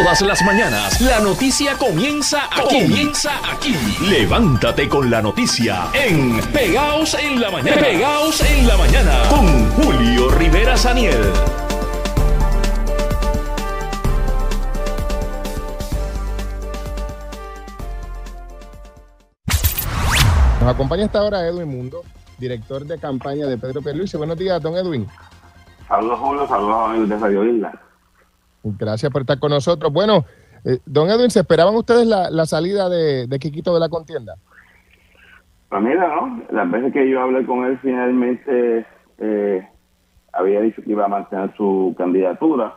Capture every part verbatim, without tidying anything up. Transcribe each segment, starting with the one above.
Todas las mañanas, la noticia comienza aquí. Comienza aquí. Levántate con la noticia en Pegaos en la Mañana. Pegaos en la Mañana con Julio Rivera Saniel. Nos acompaña esta hora Edwin Mundo, director de campaña de Pedro Pierluisi. Buenos días, don Edwin. Saludos, Julio. Saludos, amigos de Radio Isla. Gracias por estar con nosotros. Bueno, eh, don Edwin, ¿se esperaban ustedes la, la salida de, de Quiquito de la contienda? Pues mira, ¿no? Las veces que yo hablé con él, finalmente eh, había dicho que iba a mantener su candidatura.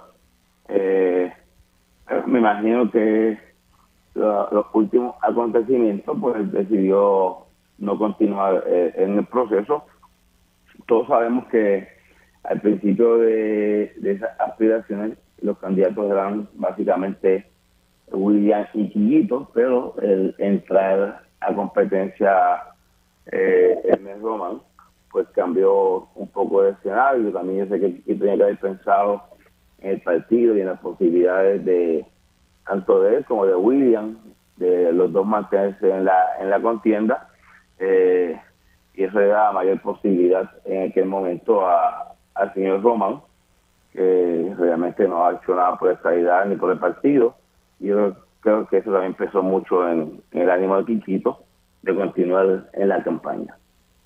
Eh, me imagino que lo, los últimos acontecimientos, pues decidió no continuar eh, en el proceso. Todos sabemos que al principio de, de esas aspiraciones, los candidatos eran básicamente William y Quiquito, pero el entrar a competencia eh, Hermes Román, pues cambió un poco de escenario. También yo sé que Quiquito tenía que haber pensado en el partido y en las posibilidades de tanto de él como de William, de los dos mantenerse en la en la contienda, eh, y eso le da mayor posibilidad en aquel momento a, al señor Román, que realmente no ha hecho nada por esta idea ni por el partido. Yo creo que eso también pesó mucho en, en el ánimo de Quiquito de continuar en la campaña.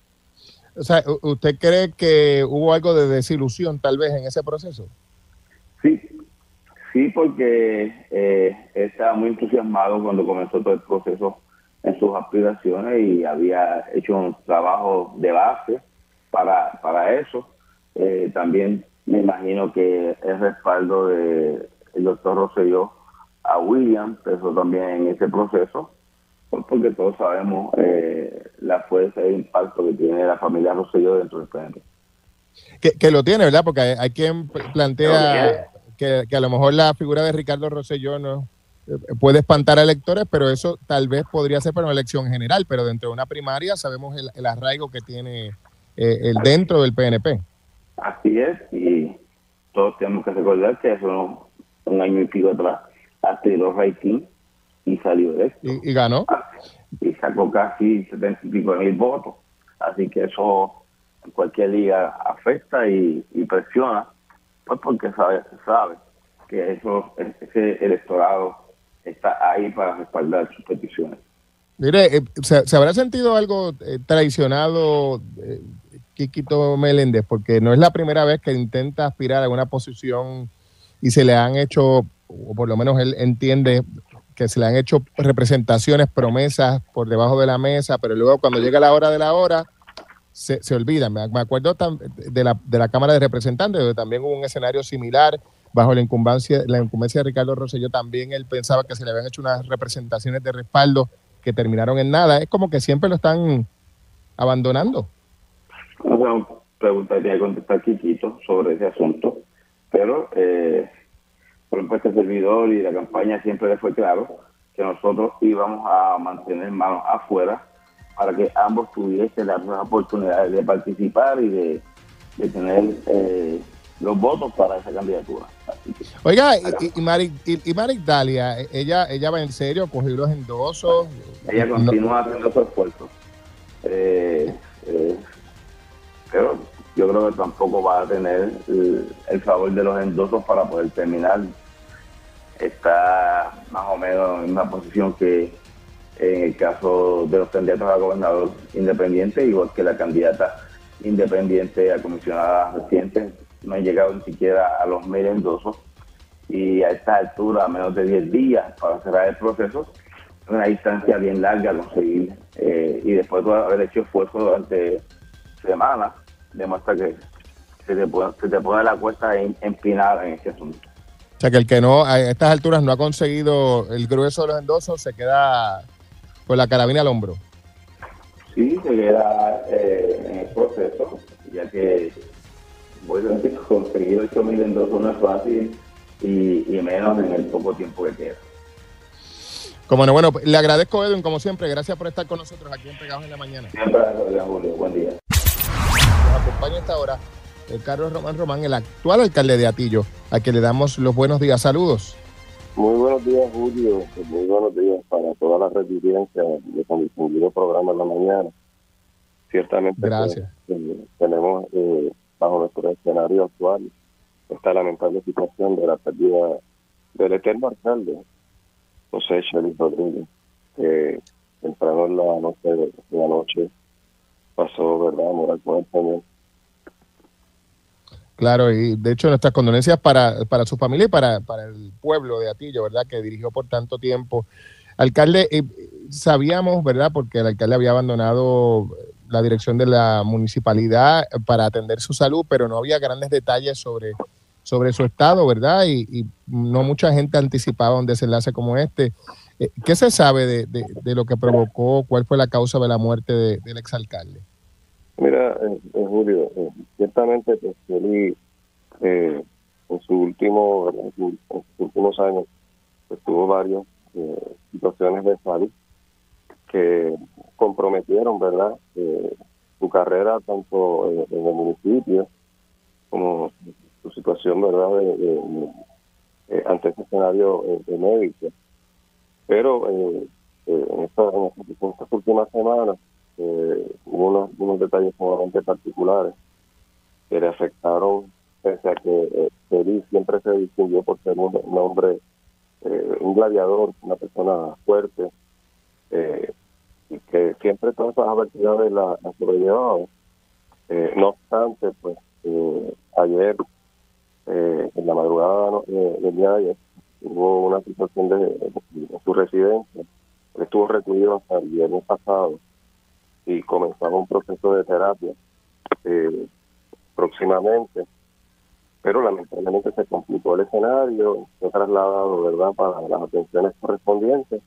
O sea, ¿usted cree que hubo algo de desilusión tal vez en ese proceso? Sí, sí, porque eh, estaba muy entusiasmado cuando comenzó todo el proceso en sus aspiraciones y había hecho un trabajo de base para, para eso. Eh, también me imagino que el respaldo del doctor Rosselló a William empezó también en ese proceso, pues porque todos sabemos eh, la fuerza e impacto que tiene la familia Rosselló dentro del P N P. Que, que lo tiene, ¿verdad? Porque hay, hay quien plantea que, que a lo mejor la figura de Ricardo Rosselló no eh, puede espantar a electores, pero eso tal vez podría ser para una elección general, pero dentro de una primaria sabemos el, el arraigo que tiene eh, el dentro del P N P. Así es, y todos tenemos que recordar que eso un año y pico atrás tiró rating y salió de esto. ¿Y, y ganó? Y sacó casi setenta y pico mil votos. Así que eso en cualquier liga afecta y, y presiona, pues porque sabe, sabe que eso ese electorado está ahí para respaldar sus peticiones. Mire, eh, ¿se, ¿se habrá sentido algo eh, traicionado eh, Quiquito Meléndez? Porque no es la primera vez que intenta aspirar a una posición y se le han hecho, o por lo menos él entiende que se le han hecho representaciones, promesas por debajo de la mesa, pero luego cuando llega la hora de la hora se, se olvidan. Me, me acuerdo tam, de, la, de la Cámara de Representantes, donde también hubo un escenario similar bajo la incumbencia, la incumbencia de Ricardo Rosselló. También él pensaba que se le habían hecho unas representaciones de respaldo que terminaron en nada. Es como que siempre lo están abandonando. Una pregunta que tenía que contestar Quiquito sobre ese asunto, pero eh, por ejemplo este servidor y la campaña siempre le fue claro que nosotros íbamos a mantener manos afuera para que ambos tuviesen las oportunidades de participar y de, de tener eh, los votos para esa candidatura. Así que, Oiga, y, y, Maric, y, y Maric Dalia, ella ella va en serio, cogió los endosos. Ella continúa no. haciendo su esfuerzo. Eh, eh, pero yo creo que tampoco va a tener el, el favor de los endosos para poder terminar. Está más o menos en una posición que en el caso de los candidatos a gobernador independiente, igual que la candidata independiente a comisionada reciente, no han llegado ni siquiera a los mil endosos, y a esta altura, a menos de diez días para cerrar el proceso, es una distancia bien larga a conseguir, eh, y después de haber hecho esfuerzo durante semanas, demuestra que se te pone, se te pone la cuesta empinada en este asunto. O sea, que el que no a estas alturas no ha conseguido el grueso de los endosos se queda con la carabina al hombro. Sí, se queda eh, en el proceso, ya que voy a decir, conseguir ocho mil endosos no es fácil, y, y menos en el poco tiempo que queda. Como no, bueno, le agradezco, Edwin, como siempre. Gracias por estar con nosotros aquí en Pegados en la Mañana. Siempre, Julio. Buen día. Nos acompaña esta hora el Carlos Román Román, el actual alcalde de Atillo, a quien le damos los buenos días. Saludos. Muy buenos días, Julio. Muy buenos días para toda la red de audiencia de tan distinguido programa en la mañana. Ciertamente, gracias. Pues, eh, tenemos eh, bajo nuestro escenario actual esta lamentable situación de la pérdida del eterno alcalde José Chelis Rodríguez, que temprano en la noche de la noche pasó, ¿verdad?, a morar con el Señor. Claro, y de hecho nuestras condolencias para, para su familia y para, para el pueblo de Atillo, ¿verdad?, que dirigió por tanto tiempo. Alcalde, eh, sabíamos, ¿verdad?, porque el alcalde había abandonado la dirección de la municipalidad para atender su salud, pero no había grandes detalles sobre, sobre su estado, ¿verdad?, y, y no mucha gente anticipaba un desenlace como este. Eh, ¿Qué se sabe de, de, de lo que provocó, cuál fue la causa de la muerte de, del exalcalde? Mira, eh, eh, Julio, eh, ciertamente pues, Chelis, eh, en, su último, en, su, en sus últimos años pues, tuvo varias eh, situaciones de salud que comprometieron, ¿verdad?, eh, su carrera tanto en, en el municipio como su situación, ¿verdad?, de, de, de, eh, ante este escenario eh, de médico. Pero eh, eh, en, esta, en, estas, en estas últimas semanas eh, hubo unos, unos detalles sumamente particulares que le afectaron, pese a que eh, Chelis siempre se distinguió por ser un, un hombre, eh, un gladiador, una persona fuerte, eh, y que siempre todas esas adversidades la, la sobrellevaba. Eh, no obstante, pues eh, ayer, eh, en la madrugada no, eh, del día de ayer, hubo una situación de, de, de su residencia. Él estuvo recluido hasta el viernes pasado y comenzaba un proceso de terapia eh, próximamente, pero lamentablemente se complicó el escenario, fue trasladado, ¿verdad?, para las atenciones correspondientes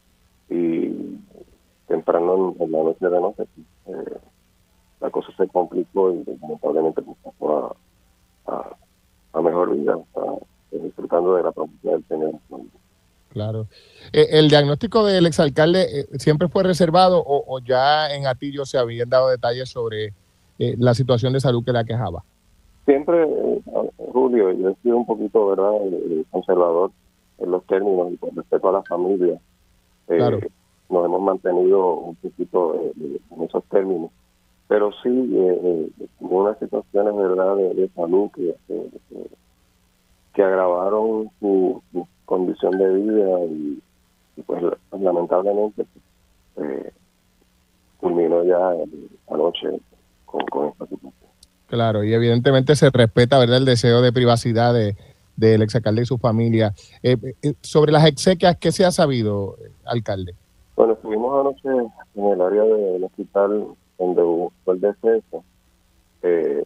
y temprano en, en la noche de noche eh, la cosa se complicó y lamentablemente pues, pasó a, a, a mejor vida, a, disfrutando de la propiedad del Señor. Claro. Eh, ¿El diagnóstico del exalcalde eh, siempre fue reservado o, o ya en Atillo se habían dado detalles sobre eh, la situación de salud que la aquejaba? Siempre, eh, Julio, yo he sido un poquito, ¿verdad?, eh, conservador en los términos y con respeto a la familia. Eh, claro. Nos hemos mantenido un poquito eh, en esos términos. Pero sí, eh, eh, hubo unas situaciones, ¿verdad?, de, de salud que, que, que agravaron su, su condición de vida y, y pues lamentablemente eh, culminó ya anoche con, con esta situación. Claro, y evidentemente se respeta, ¿verdad?, el deseo de privacidad de del exalcalde y su familia. Eh, eh, sobre las exequias, ¿qué se ha sabido, alcalde? Bueno, estuvimos anoche en el área del hospital donde hubo el deceso. Eh,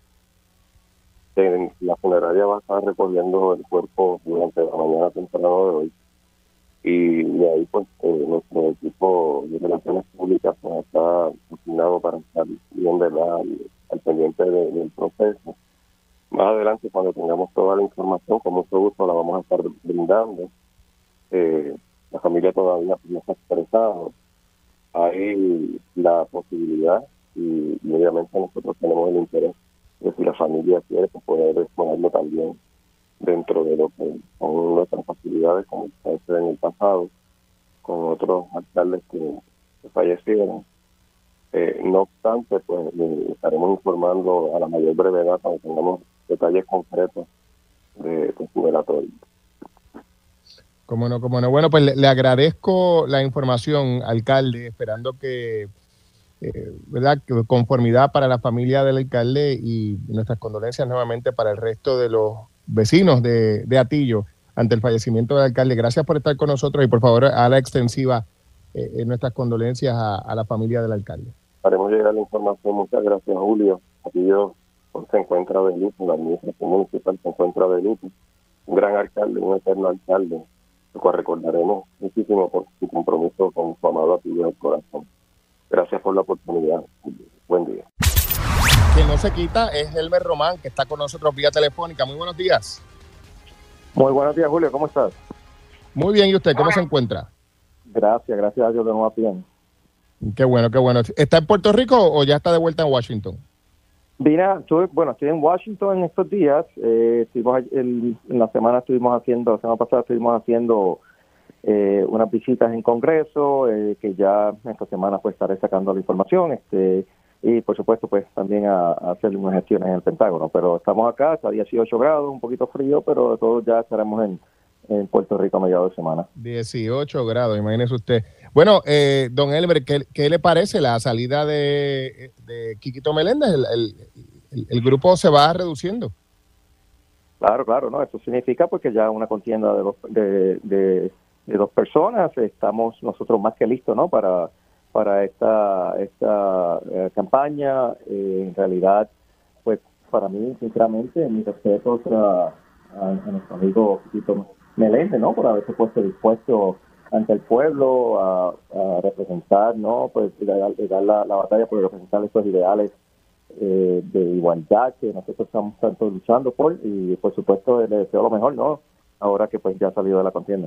en la funeraria va a estar recogiendo el cuerpo durante la mañana temprano de hoy. Y de ahí, pues, eh, nuestro equipo de relaciones públicas pues, está asignado para estar bien, ¿verdad?, al, al pendiente de, del proceso. Más adelante, cuando tengamos toda la información, con mucho gusto la vamos a estar brindando. Eh, la familia todavía no está expresada. Hay la posibilidad y, y obviamente nosotros tenemos el interés de si la familia quiere pues, poder exponerlo también dentro de lo que son nuestras facilidades, como se hace en el pasado, con otros alcaldes que, que fallecieron. Eh, no obstante, pues eh, estaremos informando a la mayor brevedad cuando tengamos detalles concretos de, de su velatorio. Cómo no, cómo no. Bueno, pues le, le agradezco la información, alcalde, esperando que, eh, ¿verdad?, que conformidad para la familia del alcalde y nuestras condolencias nuevamente para el resto de los vecinos de, de Atillo ante el fallecimiento del alcalde. Gracias por estar con nosotros y por favor a la extensiva eh, nuestras condolencias a, a la familia del alcalde. Haremos llegar la información. Muchas gracias, Julio. Atillo pues, se encuentra de luto, la administración municipal se encuentra de luto. Un gran alcalde, un eterno alcalde, lo cual recordaremos muchísimo por su compromiso con su amado Atillo del corazón. Gracias por la oportunidad. Buen día. Quien no se quita es Elmer Román, que está con nosotros vía telefónica. Muy buenos días. Muy buenos días, Julio. ¿Cómo estás? Muy bien. ¿Y usted cómo se encuentra? Gracias, gracias a Dios de nuevo bien. Qué bueno, qué bueno. ¿Está en Puerto Rico o ya está de vuelta en Washington? Vine, a- estuve, bueno, estoy en Washington en estos días. Eh, estuvimos a- el- en la semana estuvimos haciendo, la semana pasada estuvimos haciendo eh, unas visitas en Congreso, eh, que ya esta semana pues estaré sacando la información, este y por supuesto pues también a, a hacer unas gestiones en el Pentágono. Pero estamos acá, está a dieciocho grados, un poquito frío, pero todos ya estaremos en, en Puerto Rico a mediados de semana. dieciocho grados, imagínese usted. Bueno, eh, don Elber, ¿qué, qué le parece la salida de, de Quiquito Meléndez? El, el, el- el grupo se va reduciendo. Claro, claro, no, eso significa pues que ya una contienda de dos, de, de, de dos personas, estamos nosotros más que listos, ¿no? Para para esta esta eh, campaña. Eh, en realidad, pues para mí, sinceramente, mis respetos a, a, a nuestro amigo Tito Meléndez, ¿no? Por haberse puesto dispuesto ante el pueblo a, a representar, ¿no? Pues y dar, y dar la, la batalla por representar estos ideales eh, de igualdad que nosotros estamos tanto luchando por, y por supuesto le deseo lo mejor, ¿no? Ahora que pues ya ha salido de la contienda.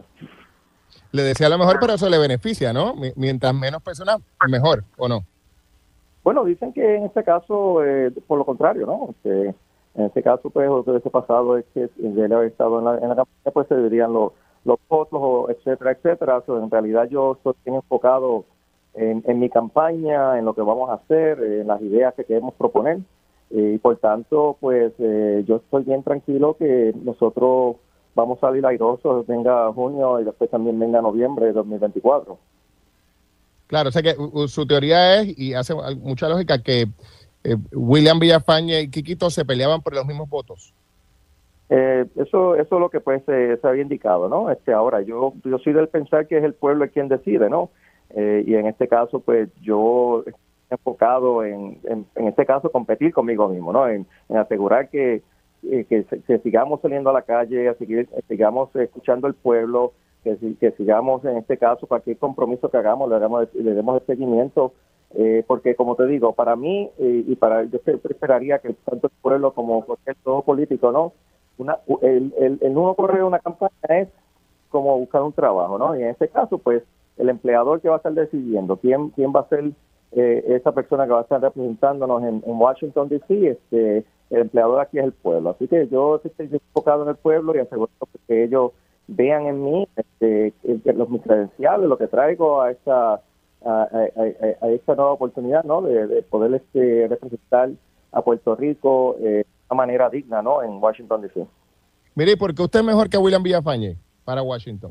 Le desea lo mejor, pero eso le beneficia, ¿no? Mi- Mientras menos personas, mejor, ¿o no? Bueno, dicen que en este caso, eh, por lo contrario, ¿no? Este, en este caso, pues, lo que hubiese pasado es que si él haber estado en la, en la campaña, pues se dirían los, los votos, o etcétera, etcétera. So, en realidad yo estoy bien enfocado en, en mi campaña, en lo que vamos a hacer, en las ideas que queremos proponer. Eh, y por tanto, pues, eh, yo estoy bien tranquilo que nosotros vamos a salir airosos, venga junio y después también venga noviembre de dos mil veinticuatro. Claro, o sea que u- u- su teoría es, y hace al- mucha lógica, que eh, William Villafañe y Quiquito se peleaban por los mismos votos. Eh, eso, eso es lo que pues eh, se había indicado, ¿no? Este, ahora yo, yo soy del pensar que es el pueblo el quien decide, ¿no? Eh, y en este caso, pues yo estoy enfocado en, en, en este caso, competir conmigo mismo, ¿no? En, en asegurar que, eh, que, que sigamos saliendo a la calle, a seguir, sigamos escuchando al pueblo, que, si- que sigamos en este caso, cualquier compromiso que hagamos, le demos, le demos el seguimiento. Eh, porque como te digo, para mí eh, y para yo siempre esperaría que tanto el pueblo como cualquier todo político, ¿no? Una, el, el, el uno correr una campaña es como buscar un trabajo, ¿no? Y en este caso, pues, el empleador que va a estar decidiendo quién quién va a ser eh, esa persona que va a estar representándonos en, en Washington, D C, este, el empleador aquí es el pueblo. Así que yo estoy enfocado en el pueblo y aseguro que ellos vean en mí este, que los mis credenciales, lo que traigo a esta a, a, a, a esta nueva oportunidad, ¿no? De, de poder este, representar a Puerto Rico eh, de una manera digna, ¿no? En Washington, D C. Mire, ¿y por qué usted es mejor que William Villafañe para Washington?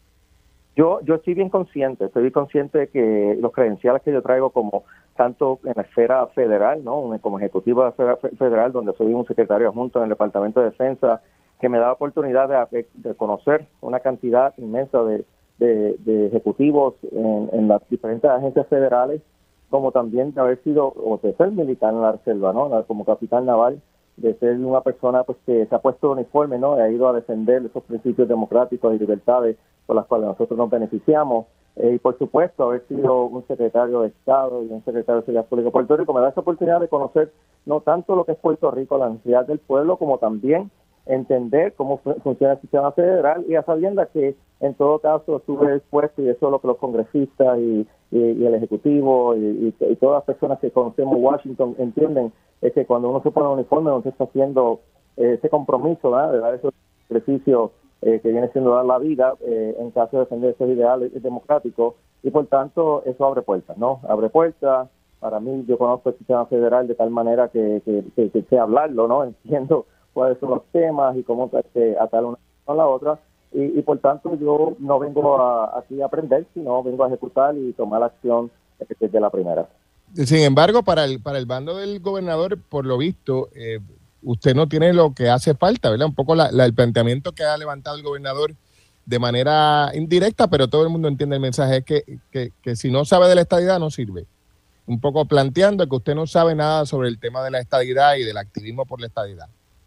Yo, yo estoy bien consciente, estoy bien consciente de que los credenciales que yo traigo como tanto en la esfera federal, ¿no? Como ejecutivo de la esfera fe- federal, donde soy un secretario adjunto en el Departamento de Defensa, que me da la oportunidad de, de conocer una cantidad inmensa de, de, de ejecutivos en, en las diferentes agencias federales, como también de haber sido, o de ser militar en la reserva, ¿no? La- Como capitán naval, de ser una persona pues que se ha puesto uniforme, ¿no? Y ha ido a defender esos principios democráticos y libertades por las cuales nosotros nos beneficiamos. Eh, y por supuesto, haber sido un secretario de Estado y un secretario de Seguridad Pública de Puerto Rico me da esa oportunidad de conocer no tanto lo que es Puerto Rico, la necesidad del pueblo, como también entender cómo fu- funciona el sistema federal, y a sabiendas que en todo caso estuve expuesto, y eso es lo que los congresistas y, y, y el Ejecutivo y, y, y todas las personas que conocemos Washington entienden, es que cuando uno se pone un uniforme, uno se está haciendo eh, ese compromiso, ¿verdad? De dar esos sacrificios eh, que viene siendo dar la vida eh, en caso de defender esos ideales democráticos, y por tanto eso abre puertas, ¿no? Abre puertas. Para mí, yo conozco el sistema federal de tal manera que, que, que, que sé hablarlo, ¿no? Entiendo cuáles son los temas y cómo este, atar una con la otra, y, y por tanto yo no vengo a, aquí a aprender, sino vengo a ejecutar y tomar acción desde la primera. Sin embargo, para el, para el bando del gobernador, por lo visto, eh, usted no tiene lo que hace falta, ¿verdad? Un poco la, la- el planteamiento que ha levantado el gobernador de manera indirecta, pero todo el mundo entiende el mensaje, es que, que, que si no sabe de la estadidad no sirve. Un poco planteando que usted no sabe nada sobre el tema de la estadidad y del activismo por la estadidad.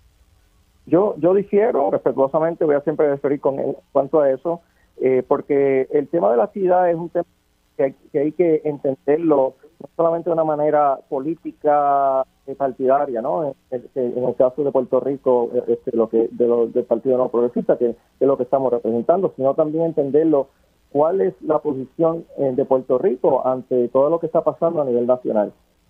Yo yo difiero, respetuosamente voy a siempre referir con él en cuanto a eso, eh, porque el tema de la actividad es un tema que hay que, hay que entenderlo no solamente de una manera política eh, partidaria, ¿no? En, en- en el caso de Puerto Rico, eh, este, lo que de lo, del Partido No Progresista, que es lo que estamos representando, sino también entenderlo cuál es la posición eh, de Puerto Rico ante todo lo que está pasando a nivel nacional.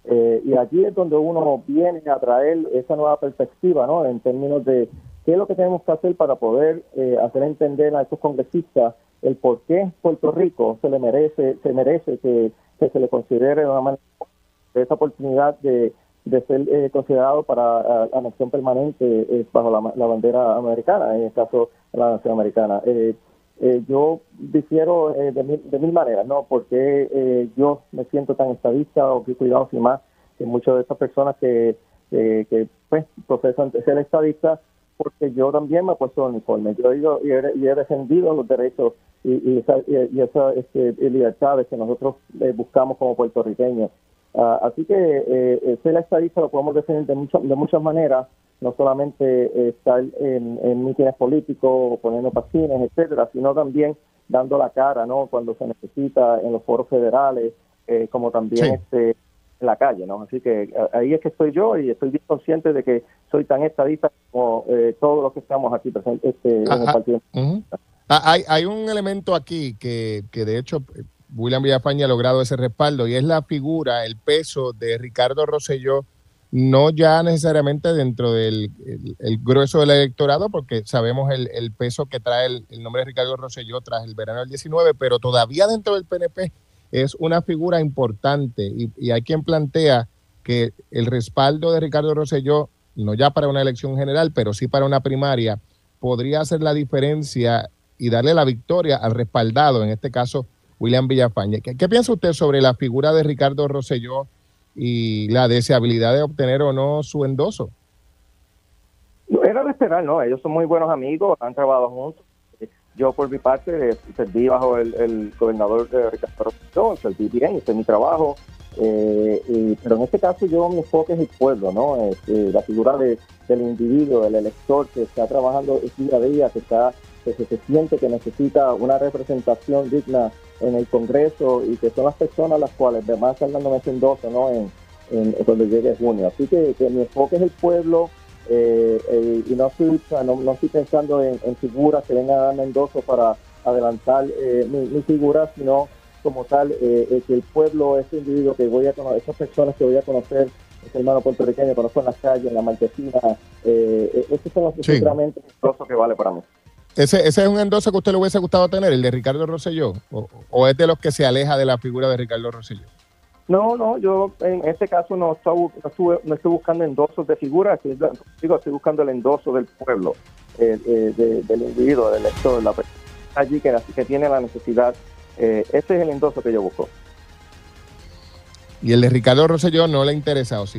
Eh, y allí es donde uno viene a traer esa nueva perspectiva, ¿no? En términos de qué es lo que tenemos que hacer para poder eh, hacer entender a estos congresistas el por qué Puerto Rico se le merece, se merece que, que se le considere de una manera, esa oportunidad de, de ser eh, considerado para la nación permanente eh, bajo la, la bandera americana, en el caso de la nación americana. Eh, eh, yo difiero eh, de, mil, de mil maneras, ¿no? Porque eh, yo me siento tan estadista o que cuidado sin más que muchas de estas personas que, que, que pues, profesan ser estadistas, porque yo también me he puesto el uniforme. Yo he, ido, y he, y he defendido los derechos y, y esas y esa, este, libertades que nosotros eh, buscamos como puertorriqueños. Uh, así que eh, ser estadista lo podemos definir de, mucho, de muchas maneras, no solamente eh, estar en, en mítines políticos, poniendo pasines, etcétera, sino también dando la cara, ¿no? Cuando se necesita en los foros federales, eh, como también sí. este, en la calle, ¿no? Así que ahí es que estoy yo y estoy bien consciente de que soy tan estadista como eh, todos los que estamos aquí presentes este, en el partido. Uh-huh. ah, hay, hay un elemento aquí que, que de hecho William Villafañe ha logrado ese respaldo, y es la figura, el peso de Ricardo Rosselló, no ya necesariamente dentro del el, el grueso del electorado, porque sabemos el, el peso que trae el, el nombre de Ricardo Rosselló tras el verano del diecinueve, pero todavía dentro del P N P es una figura importante, y, y hay quien plantea que el respaldo de Ricardo Rosselló, no ya para una elección general, pero sí para una primaria, podría hacer la diferencia y darle la victoria al respaldado, en este caso William Villafañe. ¿Qué, qué piensa usted sobre la figura de Ricardo Rosselló y la deseabilidad de obtener o no su endoso? Era de esperar, ¿no? Ellos son muy buenos amigos, han trabajado juntos. Yo, por mi parte, eh, serví bajo el, el gobernador de Ricardo Rosselló, serví bien, hice mi trabajo. Eh, y, pero en este caso yo mi enfoque es el pueblo, ¿no? Eh, eh, la figura de, del individuo, del elector que está trabajando día a día, que está que se, se siente que necesita una representación digna en el Congreso, y que son las personas las cuales además están dándome ese endoso, ¿no? En, en, cuando llegue junio. Así que, que mi enfoque es el pueblo, eh, eh, y no estoy, no, no estoy pensando en, en figuras que vengan a darme endoso para adelantar eh, mi, mi figura, sino como tal, eh, eh, que el pueblo, ese individuo que voy a conocer, esas personas que voy a conocer, ese hermano puertorriqueño que conozco en las calles, en la marquesina, eh, esos son los sí. realmente endosos que vale para mí. ¿Ese, ¿Ese es un endoso que a usted le hubiese gustado tener, el de Ricardo Rosselló? ¿O, o es de los que se aleja de la figura de Ricardo Rosselló? No, no, yo en este caso no estoy, no estuve, no estoy buscando endosos de figuras, digo, estoy buscando el endoso del pueblo, eh, eh, de, del individuo, del elector, la persona allí que, que tiene la necesidad. Eh, ese es el endoso que yo busco. ¿Y el de Ricardo Rosselló no le interesa o sí?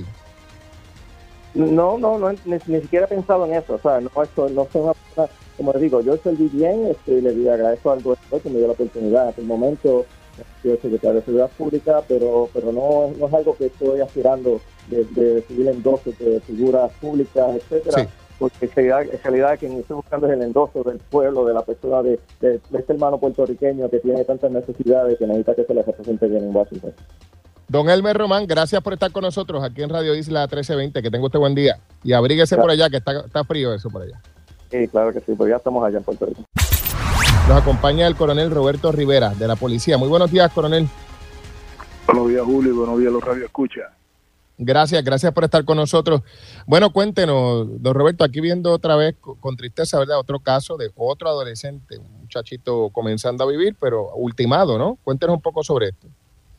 No, no, no ni, ni siquiera he pensado en eso. O sea, no, esto, no soy una persona, como le digo, yo serví bien, este, le agradezco al gobernador que me dio la oportunidad. En aquel momento, soy secretario de Seguridad Pública, pero pero no, no es algo que estoy aspirando de, de recibir endosos de figuras públicas, etcétera. Sí. Porque en realidad, en realidad quien estoy buscando es el endoso del pueblo, de la persona, de, de, de este hermano puertorriqueño que tiene tantas necesidades que necesita que se le represente bien en Washington. Don Elmer Román, gracias por estar con nosotros aquí en Radio Isla trece veinte. Que tenga usted buen día. Y abríguese claro. por allá, que está, está frío eso por allá. Sí, claro que sí, pues ya estamos allá en Puerto Rico. Nos acompaña el coronel Roberto Rivera, de la policía. Muy buenos días, coronel. Buenos días, Julio, y buenos días, los Radio Escucha. Gracias, gracias por estar con nosotros. Bueno, cuéntenos, don Roberto, aquí viendo otra vez con tristeza, ¿verdad? Otro caso de otro adolescente, un muchachito comenzando a vivir, pero ultimado, ¿no? Cuéntenos un poco sobre esto.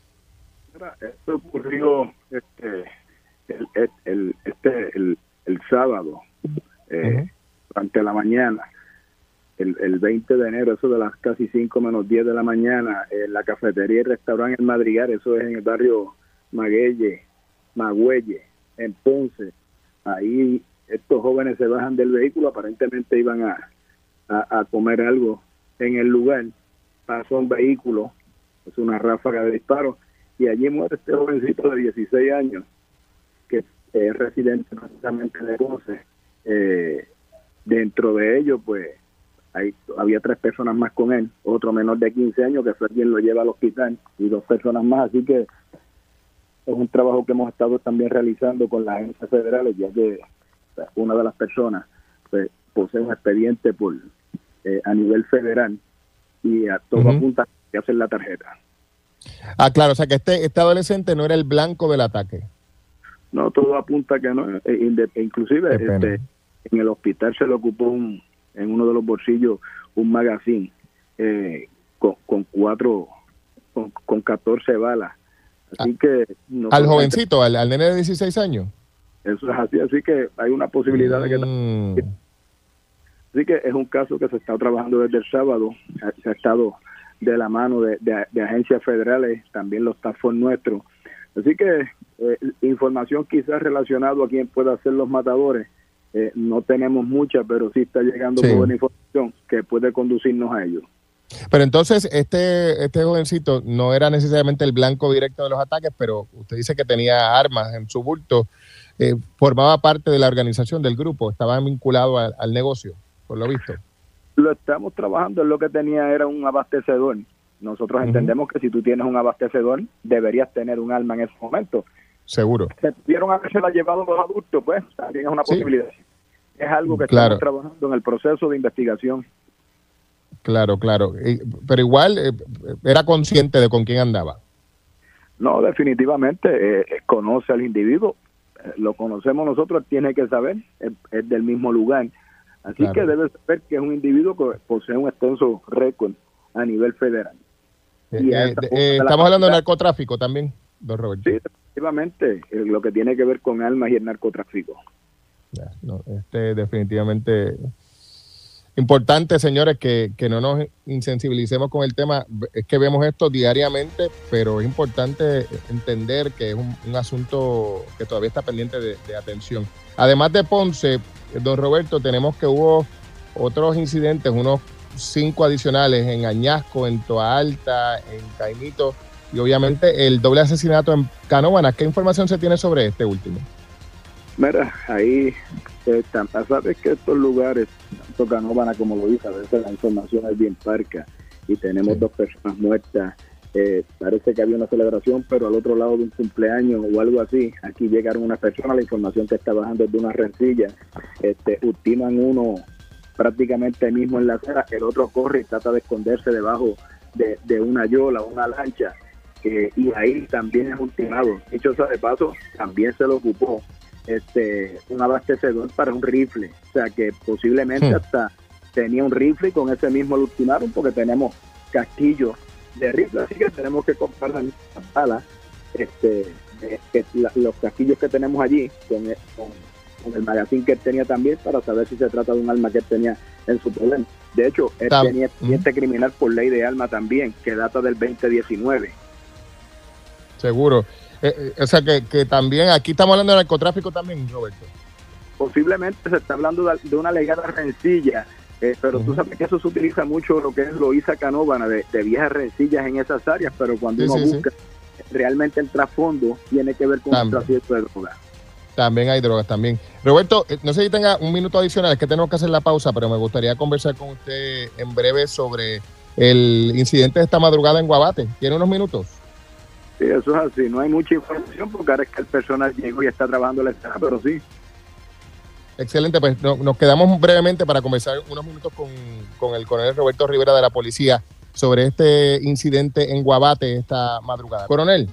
Esto ocurrió este el, el, este, el, el sábado, eh, uh-huh. durante la mañana, el, el veinte de enero, eso de las casi cinco menos diez de la mañana, en la cafetería y restaurante El Madrigal, eso es en el barrio Maguelle, Magüelle, en Ponce. Ahí estos jóvenes se bajan del vehículo, aparentemente iban a, a, a comer algo en el lugar. Pasó un vehículo, es una ráfaga de disparos, y allí muere este jovencito de dieciséis años, que es residente precisamente de Ponce. Eh, dentro de ellos, pues, hay, había tres personas más con él, otro menor de quince años, que fue quien lo lleva al hospital, y dos personas más, así que es un trabajo que hemos estado también realizando con las agencias federales, ya que una de las personas pues, posee un expediente por eh, a nivel federal, y a todo uh-huh. apunta a hacer la tarjeta. Ah, claro, o sea que este, este adolescente no era el blanco del ataque. No, todo apunta que no. Eh, inclusive este, en el hospital se le ocupó un, en uno de los bolsillos un magazine eh, con, con cuatro, con, con catorce balas. Así ah, que... No al jovencito, al, al nene de dieciséis años. Eso es así, así que hay una posibilidad mm. de que... Así que es un caso que se está trabajando desde el sábado, se ha estado de la mano de, de, de agencias federales, también los task force nuestros. Así que eh, información quizás relacionada a quién pueda ser los matadores, eh, no tenemos mucha, pero sí está llegando sí. buena información que puede conducirnos a ello. Pero entonces este este jovencito no era necesariamente el blanco directo de los ataques, pero usted dice que tenía armas en su bulto, eh, formaba parte de la organización del grupo, estaba vinculado al, al negocio, por lo visto. Lo estamos trabajando, lo que tenía era un abastecedor. Nosotros uh-huh. entendemos que si tú tienes un abastecedor, deberías tener un arma en ese momento. Seguro. Se pudieron haberse llevado los adultos, pues también es una sí. posibilidad. Es algo que claro. estamos trabajando en el proceso de investigación. Claro, claro. Pero igual eh, era consciente de con quién andaba. No, definitivamente eh, conoce al individuo, eh, lo conocemos nosotros, tiene que saber, es, es del mismo lugar. Así claro. que debe saber que es un individuo que posee un extenso récord a nivel federal. Eh, y eh, eh, estamos hablando de narcotráfico también, don Roberto. Sí, definitivamente, eh, lo que tiene que ver con armas y el narcotráfico. Ya, no, este definitivamente importante, señores, que, que no nos insensibilicemos con el tema. Es que vemos esto diariamente, pero es importante entender que es un, un asunto que todavía está pendiente de, de atención. Además de Ponce, don Roberto, tenemos que hubo otros incidentes, unos cinco adicionales en Añasco, en Toa Alta, en Caimito, y obviamente el doble asesinato en Canóvanas. ¿Qué información se tiene sobre este último? Mira, ahí eh, sabes que estos lugares, tanto Canóvanas como lo dice, a veces la información es bien parca y tenemos sí. dos personas muertas. Eh, parece que había una celebración, pero al otro lado de un cumpleaños o algo así, aquí llegaron unas personas, la información que está bajando es de una rencilla, este, ultiman uno prácticamente mismo en la acera, el otro corre y trata de esconderse debajo de, de una yola o una lancha, eh, y ahí también es ultimado. Dicho sea de paso, también se lo ocupó este un abastecedor para un rifle, o sea que posiblemente hmm. hasta tenía un rifle y con ese mismo lo ultimaron, porque tenemos casquillos de rifle, así que tenemos que comprar las balas, este, eh, que la, los casquillos que tenemos allí con, con, con el magazine que él tenía también, para saber si se trata de un arma que él tenía en su poder. De hecho, él Tam- tenía expediente uh-huh. criminal por ley de arma también, que data del veinte diecinueve. Seguro. Eh, eh, o sea que, que también aquí estamos hablando de narcotráfico también, Roberto. Posiblemente se está hablando de, de una alegada rencilla. Eh, pero uh-huh. tú sabes que eso se utiliza mucho, lo que es Loíza Canóvanas, de, de viejas rencillas en esas áreas, pero cuando sí, uno sí, busca sí. realmente el trasfondo tiene que ver con también. el trasiego de drogas. También hay drogas, también. Roberto, no sé si tenga un minuto adicional, es que tenemos que hacer la pausa, pero me gustaría conversar con usted en breve sobre el incidente de esta madrugada en Guabate. ¿Tiene unos minutos? Sí, eso es así. No hay mucha información porque ahora es que el personal llegó y está trabajando la escena, pero sí. Excelente, pues no, nos quedamos brevemente para conversar unos minutos con, con el coronel Roberto Rivera de la policía sobre este incidente en Guabate esta madrugada. Coronel.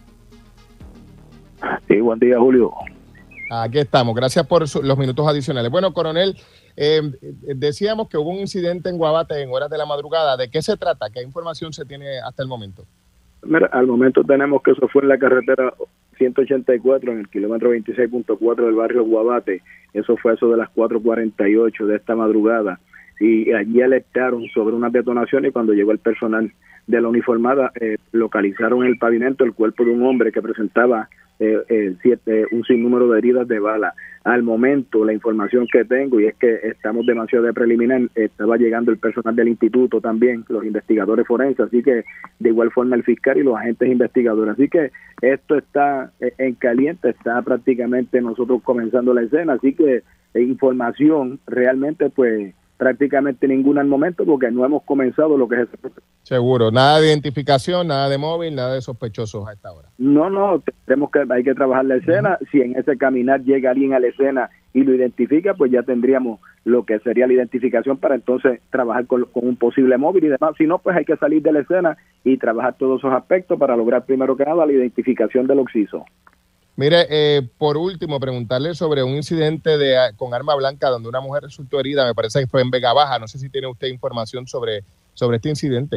Sí, buen día, Julio. Aquí estamos, gracias por su, los minutos adicionales. Bueno, coronel, eh, decíamos que hubo un incidente en Guabate en horas de la madrugada. ¿De qué se trata? ¿Qué información se tiene hasta el momento? Mira, al momento tenemos que eso fue en la carretera ciento ochenta y cuatro, en el kilómetro veintiséis punto cuatro del barrio Guabate. Eso fue eso de las cuatro cuarenta y ocho de esta madrugada. Y allí alertaron sobre unas detonaciones y cuando llegó el personal de la uniformada, eh, localizaron en el pavimento el cuerpo de un hombre que presentaba eh, eh, siete, un sinnúmero de heridas de bala. Al momento, la información que tengo, y es que estamos demasiado de preliminar, estaba llegando el personal del instituto también, los investigadores forenses, así que de igual forma el fiscal y los agentes investigadores. Así que esto está en caliente, está prácticamente nosotros comenzando la escena, así que información realmente pues prácticamente ninguna al momento porque no hemos comenzado lo que es ese proceso. Seguro, nada de identificación, nada de móvil, nada de sospechosos a esta hora. No, no, tenemos que, hay que trabajar la escena. Uh-huh. Si en ese caminar llega alguien a la escena y lo identifica, pues ya tendríamos lo que sería la identificación para entonces trabajar con, con un posible móvil y demás. Si no, pues hay que salir de la escena y trabajar todos esos aspectos para lograr primero que nada la identificación del occiso. Mire, eh, por último, preguntarle sobre un incidente de con arma blanca donde una mujer resultó herida, me parece que fue en Vega Baja. No sé si tiene usted información sobre, sobre este incidente.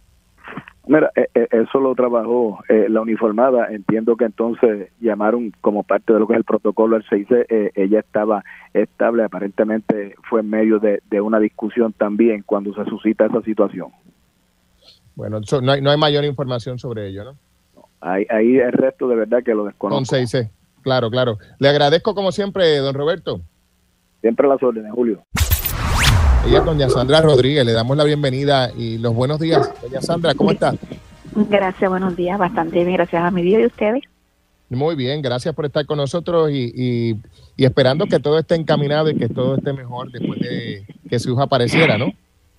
Mira, eh, eh, eso lo trabajó eh, la uniformada. Entiendo que entonces llamaron como parte de lo que es el protocolo al seis C. Eh, ella estaba estable, aparentemente fue en medio de, de una discusión también cuando se suscita esa situación. Bueno, eso, no, hay, no hay mayor información sobre ello, ¿no? Ahí, ahí el resto de verdad que lo desconozco. Con seis C, claro, claro. Le agradezco como siempre, don Roberto. Siempre a las órdenes, Julio. Ella es doña Sandra Rodríguez, le damos la bienvenida y los buenos días. Doña Sandra, ¿cómo está? Gracias, buenos días, bastante bien, gracias a mi Dios y ustedes. Muy bien, gracias por estar con nosotros y, y, y esperando que todo esté encaminado y que todo esté mejor después de que su hija apareciera, ¿no?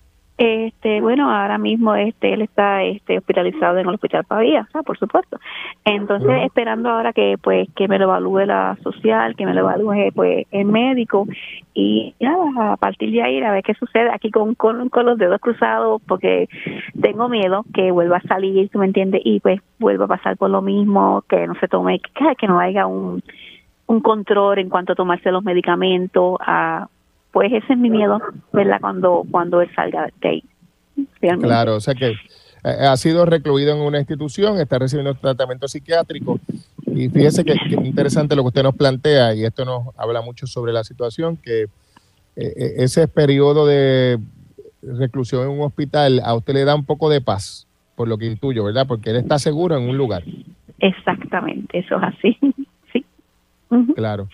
Este, bueno, ahora mismo este él está este hospitalizado en el Hospital Pavía, ¿sabes? Por supuesto. Entonces, uh-huh. esperando ahora que pues que me lo evalúe la social, que me lo evalúe pues el médico y nada, a partir de ahí a ver qué sucede aquí con, con, con los dedos cruzados, porque tengo miedo que vuelva a salir, ¿tú me entiendes? Y pues vuelva a pasar por lo mismo, que no se tome, que, que no haya un, un control en cuanto a tomarse los medicamentos, a pues ese es mi miedo, ¿verdad? Cuando cuando él salga de ahí. Realmente. Claro, o sea que eh, ha sido recluido en una institución, está recibiendo tratamiento psiquiátrico y fíjese que, que interesante lo que usted nos plantea y esto nos habla mucho sobre la situación, que eh, ese periodo de reclusión en un hospital a usted le da un poco de paz, por lo que intuyo, ¿verdad? Porque él está seguro en un lugar. Exactamente, eso es así, sí. Uh-huh. Claro.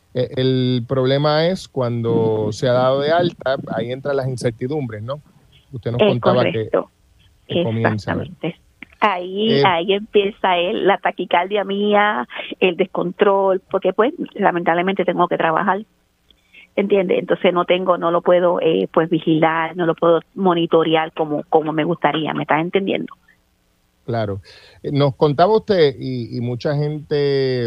El problema es cuando se ha dado de alta, ahí entran las incertidumbres, ¿no? Usted nos es contaba correcto. que, que comienza. Exactamente. Ahí, eh, ahí empieza él, la taquicardia mía, el descontrol, porque pues lamentablemente tengo que trabajar, ¿entiende? Entonces no tengo, no lo puedo eh, pues vigilar, no lo puedo monitorear como, como me gustaría, ¿me estás entendiendo? Claro. Nos contaba usted y, y mucha gente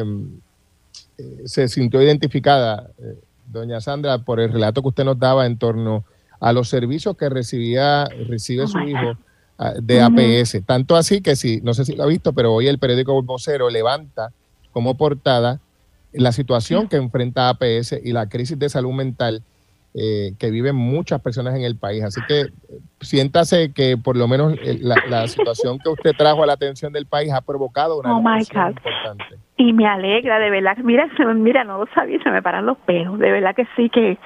se sintió identificada, eh, doña Sandra, por el relato que usted nos daba en torno a los servicios que recibía recibe oh su hijo uh, de uh-huh. A P S. Tanto así que, si no sé si lo ha visto, pero hoy el periódico El Vocero levanta como portada la situación uh-huh. que enfrenta A P S y la crisis de salud mental eh, que viven muchas personas en el país. Así que eh, siéntase que por lo menos eh, la, la situación que usted trajo a la atención del país ha provocado una oh reflexión importante. Y me alegra, de verdad. Mira, mira, no lo sabía, se me paran los pelos. De verdad que sí, que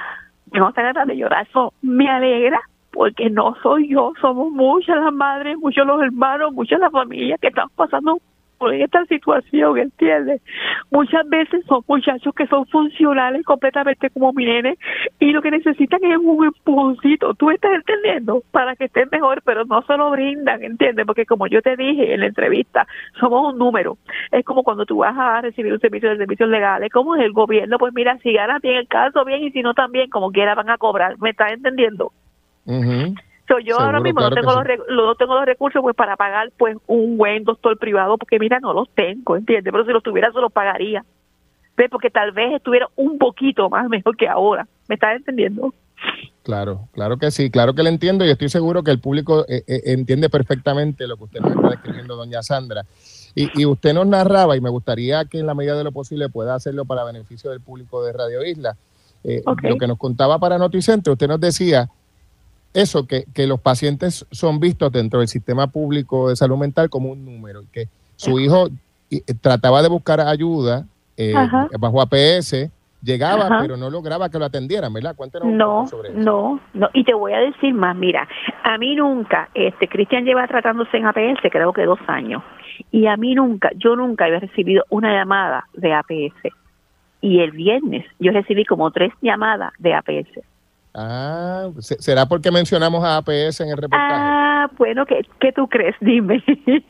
no estoy tratando de llorar. Eso me alegra, porque no soy yo, somos muchas las madres, muchos los hermanos, muchas las familias que están pasando por esta situación, ¿entiendes? Muchas veces son muchachos que son funcionales completamente como mi nene y lo que necesitan es un empujoncito, ¿tú estás entendiendo? Para que estén mejor, pero no se lo brindan, ¿entiendes? Porque como yo te dije en la entrevista, somos un número. Es como cuando tú vas a recibir un servicio de servicios legales, como es el gobierno, pues mira, si ganas bien el caso, bien, y si no también, como quiera van a cobrar, ¿me estás entendiendo? Uh-huh. So, yo Seguro, ahora mismo claro no tengo los sí. no tengo los recursos pues para pagar pues un buen doctor privado, porque mira, no los tengo, ¿entiendes? Pero si los tuviera se los pagaría. ¿Ves? Porque tal vez estuviera un poquito más mejor que ahora. ¿Me estás entendiendo? Claro, claro que sí, claro que le entiendo y estoy seguro que el público eh, eh, entiende perfectamente lo que usted nos está describiendo, doña Sandra. Y, y usted nos narraba, y me gustaría que en la medida de lo posible pueda hacerlo para beneficio del público de Radio Isla. Eh, okay. Lo que nos contaba para Noticentro, usted nos decía eso, que, que los pacientes son vistos dentro del sistema público de salud mental como un número, y que su hijo y, trataba de buscar ayuda eh, bajo A P S, llegaba, Ajá. pero no lograba que lo atendieran, ¿verdad? Cuéntanos no, un poco sobre eso. No, no, y te voy a decir más, mira, a mí nunca, este Cristian lleva tratándose en A P S, creo que dos años, y a mí nunca, yo nunca había recibido una llamada de A P S, y el viernes yo recibí como tres llamadas de A P S. Ah, ¿será porque mencionamos a A P S en el reportaje? Ah, bueno, ¿qué, qué tú crees? Dime.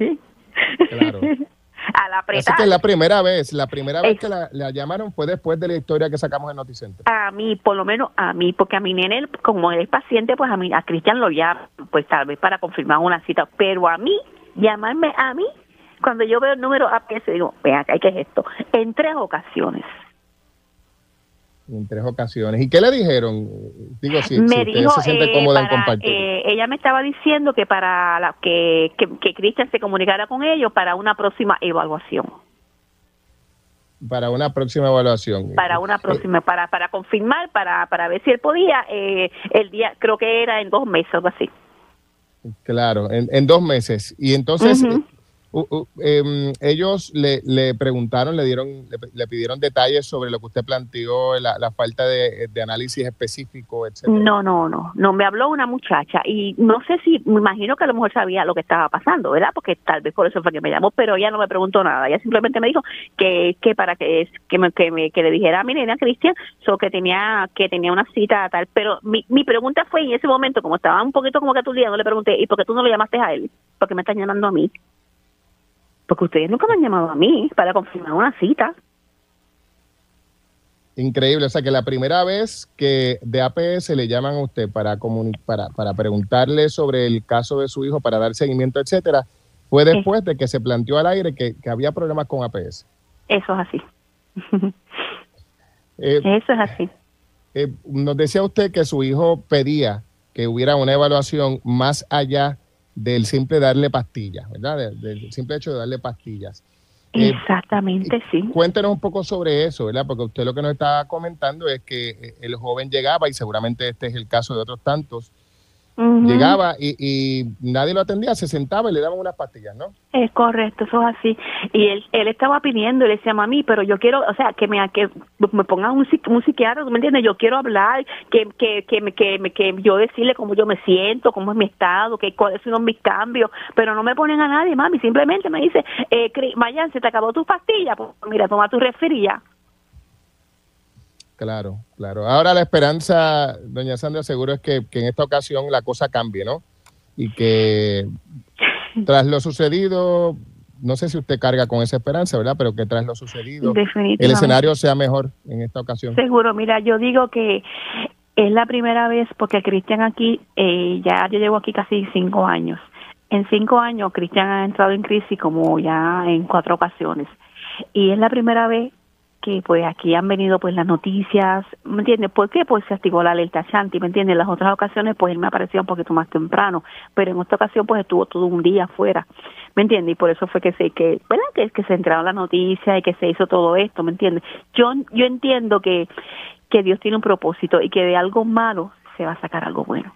Claro. A la Así que la primera vez, la primera vez es, que la, la llamaron fue después de la historia que sacamos en Noticentro. A mí, por lo menos a mí, porque a mi nene, como él es paciente, pues a mí, a Cristian lo llama, pues tal vez para confirmar una cita, pero a mí, llamarme a mí, cuando yo veo el número A P S, digo, vea, ¿qué es esto? En tres ocasiones. En tres ocasiones. ¿Y qué le dijeron? Digo, si, me si dijo, usted se siente eh, cómoda para, en compartir. Eh, ella me estaba diciendo que para la, que, que, que Cristian se comunicara con ellos para una próxima evaluación. Para una próxima evaluación. Para una próxima, para para confirmar, para para ver si él podía, eh, el día, creo que era en dos meses, algo así. Claro, en, en dos meses. Y entonces... Uh-huh. Uh, uh, eh, ellos le, le preguntaron, le dieron, le, le pidieron detalles sobre lo que usted planteó, la, la falta de, de análisis específico, etcétera. No, no, no, no, me habló una muchacha y no sé si, me imagino que a lo mejor sabía lo que estaba pasando, ¿verdad? Porque tal vez por eso fue que me llamó, pero ella no me preguntó nada, ella simplemente me dijo que, que para que, que, me, que, me, que le dijera a mi nena Cristian, so que tenía que tenía una cita tal, pero mi, mi pregunta fue en ese momento, como estaba un poquito como que aturdida, no le pregunté, ¿y por qué tú no lo llamaste a él? ¿Por qué me están llamando a mí? Porque ustedes nunca me han llamado a mí para confirmar una cita. Increíble, o sea que la primera vez que de A P S le llaman a usted para comuni- para, para preguntarle sobre el caso de su hijo, para dar seguimiento, etcétera, fue después de que se planteó al aire que, que había problemas con A P S. Eso es así. eh, Eso es así. Eh, nos decía usted que su hijo pedía que hubiera una evaluación más allá del simple darle pastillas, ¿verdad? De, del simple hecho de darle pastillas. Eh, Exactamente, sí. Cuéntenos un poco sobre eso, ¿verdad? Porque usted lo que nos está comentando es que el joven llegaba, y seguramente este es el caso de otros tantos, uh-huh. llegaba y, y nadie lo atendía, se sentaba y le daban unas pastillas, ¿no? Es correcto, eso es así. Y él él estaba pidiendo, y le decía, mami, pero yo quiero, o sea, que me que me pongan un, un psiquiatra, ¿tú me entiendes? Yo quiero hablar, que que que me que, que, que yo decirle cómo yo me siento, cómo es mi estado, que cuáles son mis cambios, pero no me ponen a nadie, mami, simplemente me dice, eh, Mayan, se te acabó tu pastilla, pues mira, toma tu refrigería. Claro, claro. Ahora la esperanza, doña Sandra, seguro es que, que en esta ocasión la cosa cambie, ¿no? Y que tras lo sucedido, no sé si usted carga con esa esperanza, ¿verdad? Pero que tras lo sucedido, el escenario sea mejor en esta ocasión. Seguro, mira, yo digo que es la primera vez, porque Cristian aquí, eh, ya yo llevo aquí casi cinco años. En cinco años, Cristian ha entrado en crisis como ya en cuatro ocasiones. Y es la primera vez que pues aquí han venido pues las noticias, ¿me entiendes? ¿Por qué? Pues se activó la alerta Shanti, ¿me entiendes? En las otras ocasiones pues él me aparecía un poquito más temprano, pero en esta ocasión pues estuvo todo un día afuera, ¿me entiendes? Y por eso fue que se, que, ¿verdad? Que, que se entraron la noticia y que se hizo todo esto, ¿me entiendes? Yo, yo entiendo que, que Dios tiene un propósito y que de algo malo se va a sacar algo bueno.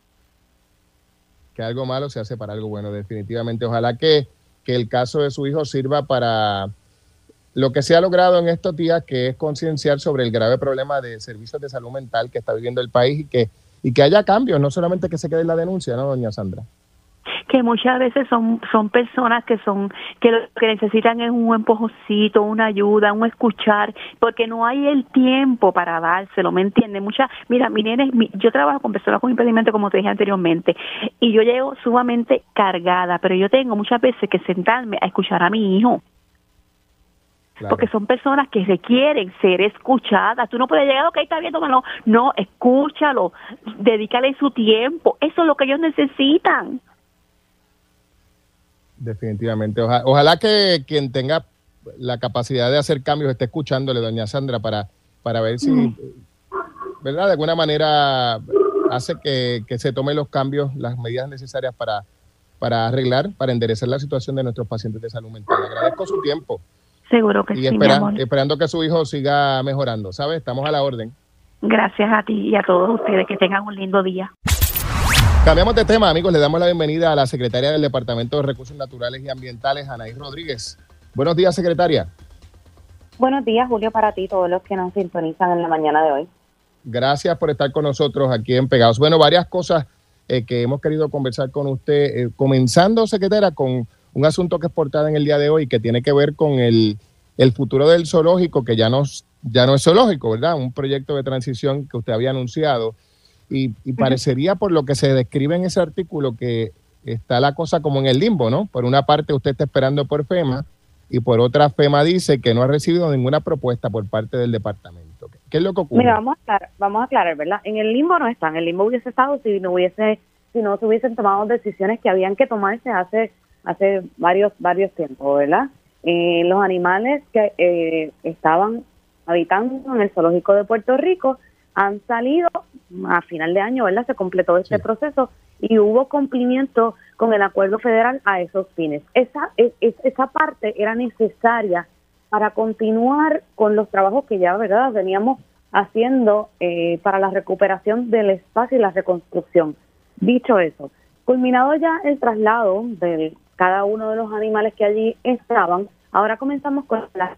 Que algo malo se hace para algo bueno, definitivamente. Ojalá que, que el caso de su hijo sirva para lo que se ha logrado en estos días, que es concienciar sobre el grave problema de servicios de salud mental que está viviendo el país y que, y que haya cambios, no solamente que se quede en la denuncia, ¿no, doña Sandra? Que muchas veces son son personas que son que lo que necesitan es un empujoncito, una ayuda, un escuchar, porque no hay el tiempo para dárselo, ¿me entiendes? Mucha, mira, mi nene, mi, yo trabajo con personas con impedimento, como te dije anteriormente, y yo llego sumamente cargada, pero yo tengo muchas veces que sentarme a escuchar a mi hijo. Claro. Porque son personas que requieren ser escuchadas. Tú no puedes llegar, ok, está bien, tómalo. No, escúchalo, dedícale su tiempo. Eso es lo que ellos necesitan. Definitivamente. Ojalá, ojalá que quien tenga la capacidad de hacer cambios esté escuchándole, doña Sandra, para, para ver si, mm. ¿verdad? De alguna manera hace que, que se tomen los cambios, las medidas necesarias para, para arreglar, para enderezar la situación de nuestros pacientes de salud mental. Le agradezco su tiempo. Seguro que y sí, espera, mi amor. Esperando que su hijo siga mejorando, ¿sabes? Estamos a la orden. Gracias a ti y a todos ustedes. Que tengan un lindo día. Cambiamos de tema, amigos. Le damos la bienvenida a la secretaria del Departamento de Recursos Naturales y Ambientales, Anaís Rodríguez. Buenos días, secretaria. Buenos días, Julio, para ti, todos los que nos sintonizan en la mañana de hoy. Gracias por estar con nosotros aquí en Pegados. Bueno, varias cosas eh, que hemos querido conversar con usted. Eh, comenzando, secretaria, con un asunto que es portada en el día de hoy, que tiene que ver con el, el futuro del zoológico, que ya no, ya no es zoológico, ¿verdad? Un proyecto de transición que usted había anunciado. Y, y parecería, por lo que se describe en ese artículo, que está la cosa como en el limbo, ¿no? Por una parte usted está esperando por FEMA y por otra FEMA dice que no ha recibido ninguna propuesta por parte del departamento. ¿Qué es lo que ocurre? Mira, vamos a aclarar, vamos a aclarar, ¿verdad? En el limbo no están. El limbo hubiese estado si no hubiese, si no se hubiesen tomado decisiones que habían que tomarse hace hace varios varios tiempos, ¿verdad? Eh, los animales que eh, estaban habitando en el zoológico de Puerto Rico han salido a final de año, ¿verdad? Se completó este sí. proceso y hubo cumplimiento con el acuerdo federal a esos fines. Esa es, esa parte era necesaria para continuar con los trabajos que ya, ¿verdad?, veníamos haciendo eh, para la recuperación del espacio y la reconstrucción. Dicho eso, culminado ya el traslado de cada uno de los animales que allí estaban, ahora comenzamos con la,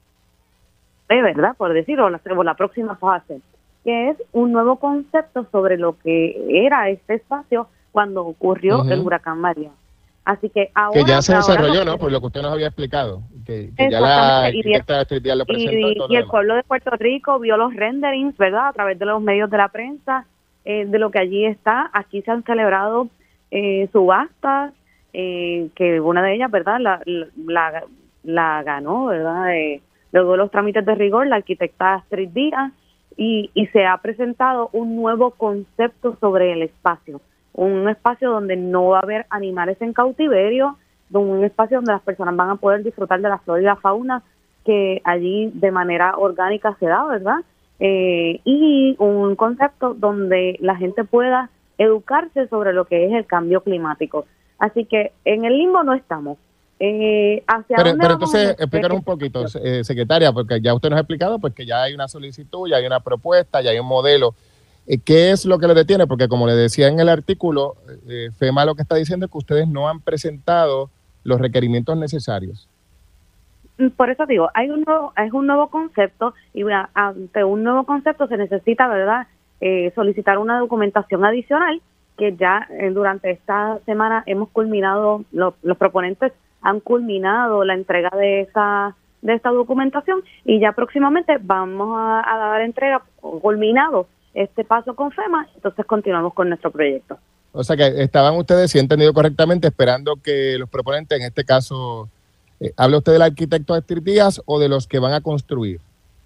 eh, ¿verdad?, por decirlo, la, por la próxima fase, que es un nuevo concepto sobre lo que era este espacio cuando ocurrió uh-huh. el huracán María. Así que ahora... Que ya se desarrolló, ahora, ¿no? Por lo que usted nos había explicado. Que, que ya la arquitecta este día lo presentó. Y, y, todo y el demás. pueblo de Puerto Rico vio los renderings, ¿verdad?, a través de los medios de la prensa, eh, de lo que allí está. Aquí se han celebrado eh, subastas, eh, que una de ellas, ¿verdad?, la, la, la ganó, ¿verdad?, eh, luego de los trámites de rigor, la arquitecta Astrid Díaz, y, y se ha presentado un nuevo concepto sobre el espacio. Un espacio donde no va a haber animales en cautiverio, un espacio donde las personas van a poder disfrutar de la flora y la fauna que allí de manera orgánica se da, ¿verdad? Eh, y un concepto donde la gente pueda educarse sobre lo que es el cambio climático. Así que en el limbo no estamos. Eh, ¿hacia pero, dónde pero vamos? entonces, explícanos un poquito, eh, secretaria, porque ya usted nos ha explicado pues que ya hay una solicitud, ya hay una propuesta, ya hay un modelo. ¿Qué es lo que le detiene? Porque como le decía en el artículo, eh, FEMA lo que está diciendo es que ustedes no han presentado los requerimientos necesarios. Por eso digo, hay un nuevo, es un nuevo concepto y ante un nuevo concepto se necesita, ¿verdad?, eh, solicitar una documentación adicional que ya eh, durante esta semana hemos culminado, lo, los proponentes han culminado la entrega de esa de esta documentación y ya próximamente vamos a, a dar entrega culminado este paso con FEMA, entonces continuamos con nuestro proyecto. O sea que estaban ustedes, si he entendido correctamente, esperando que los proponentes, en este caso, eh, ¿habla usted del arquitecto Astrid Díaz o de los que van a construir?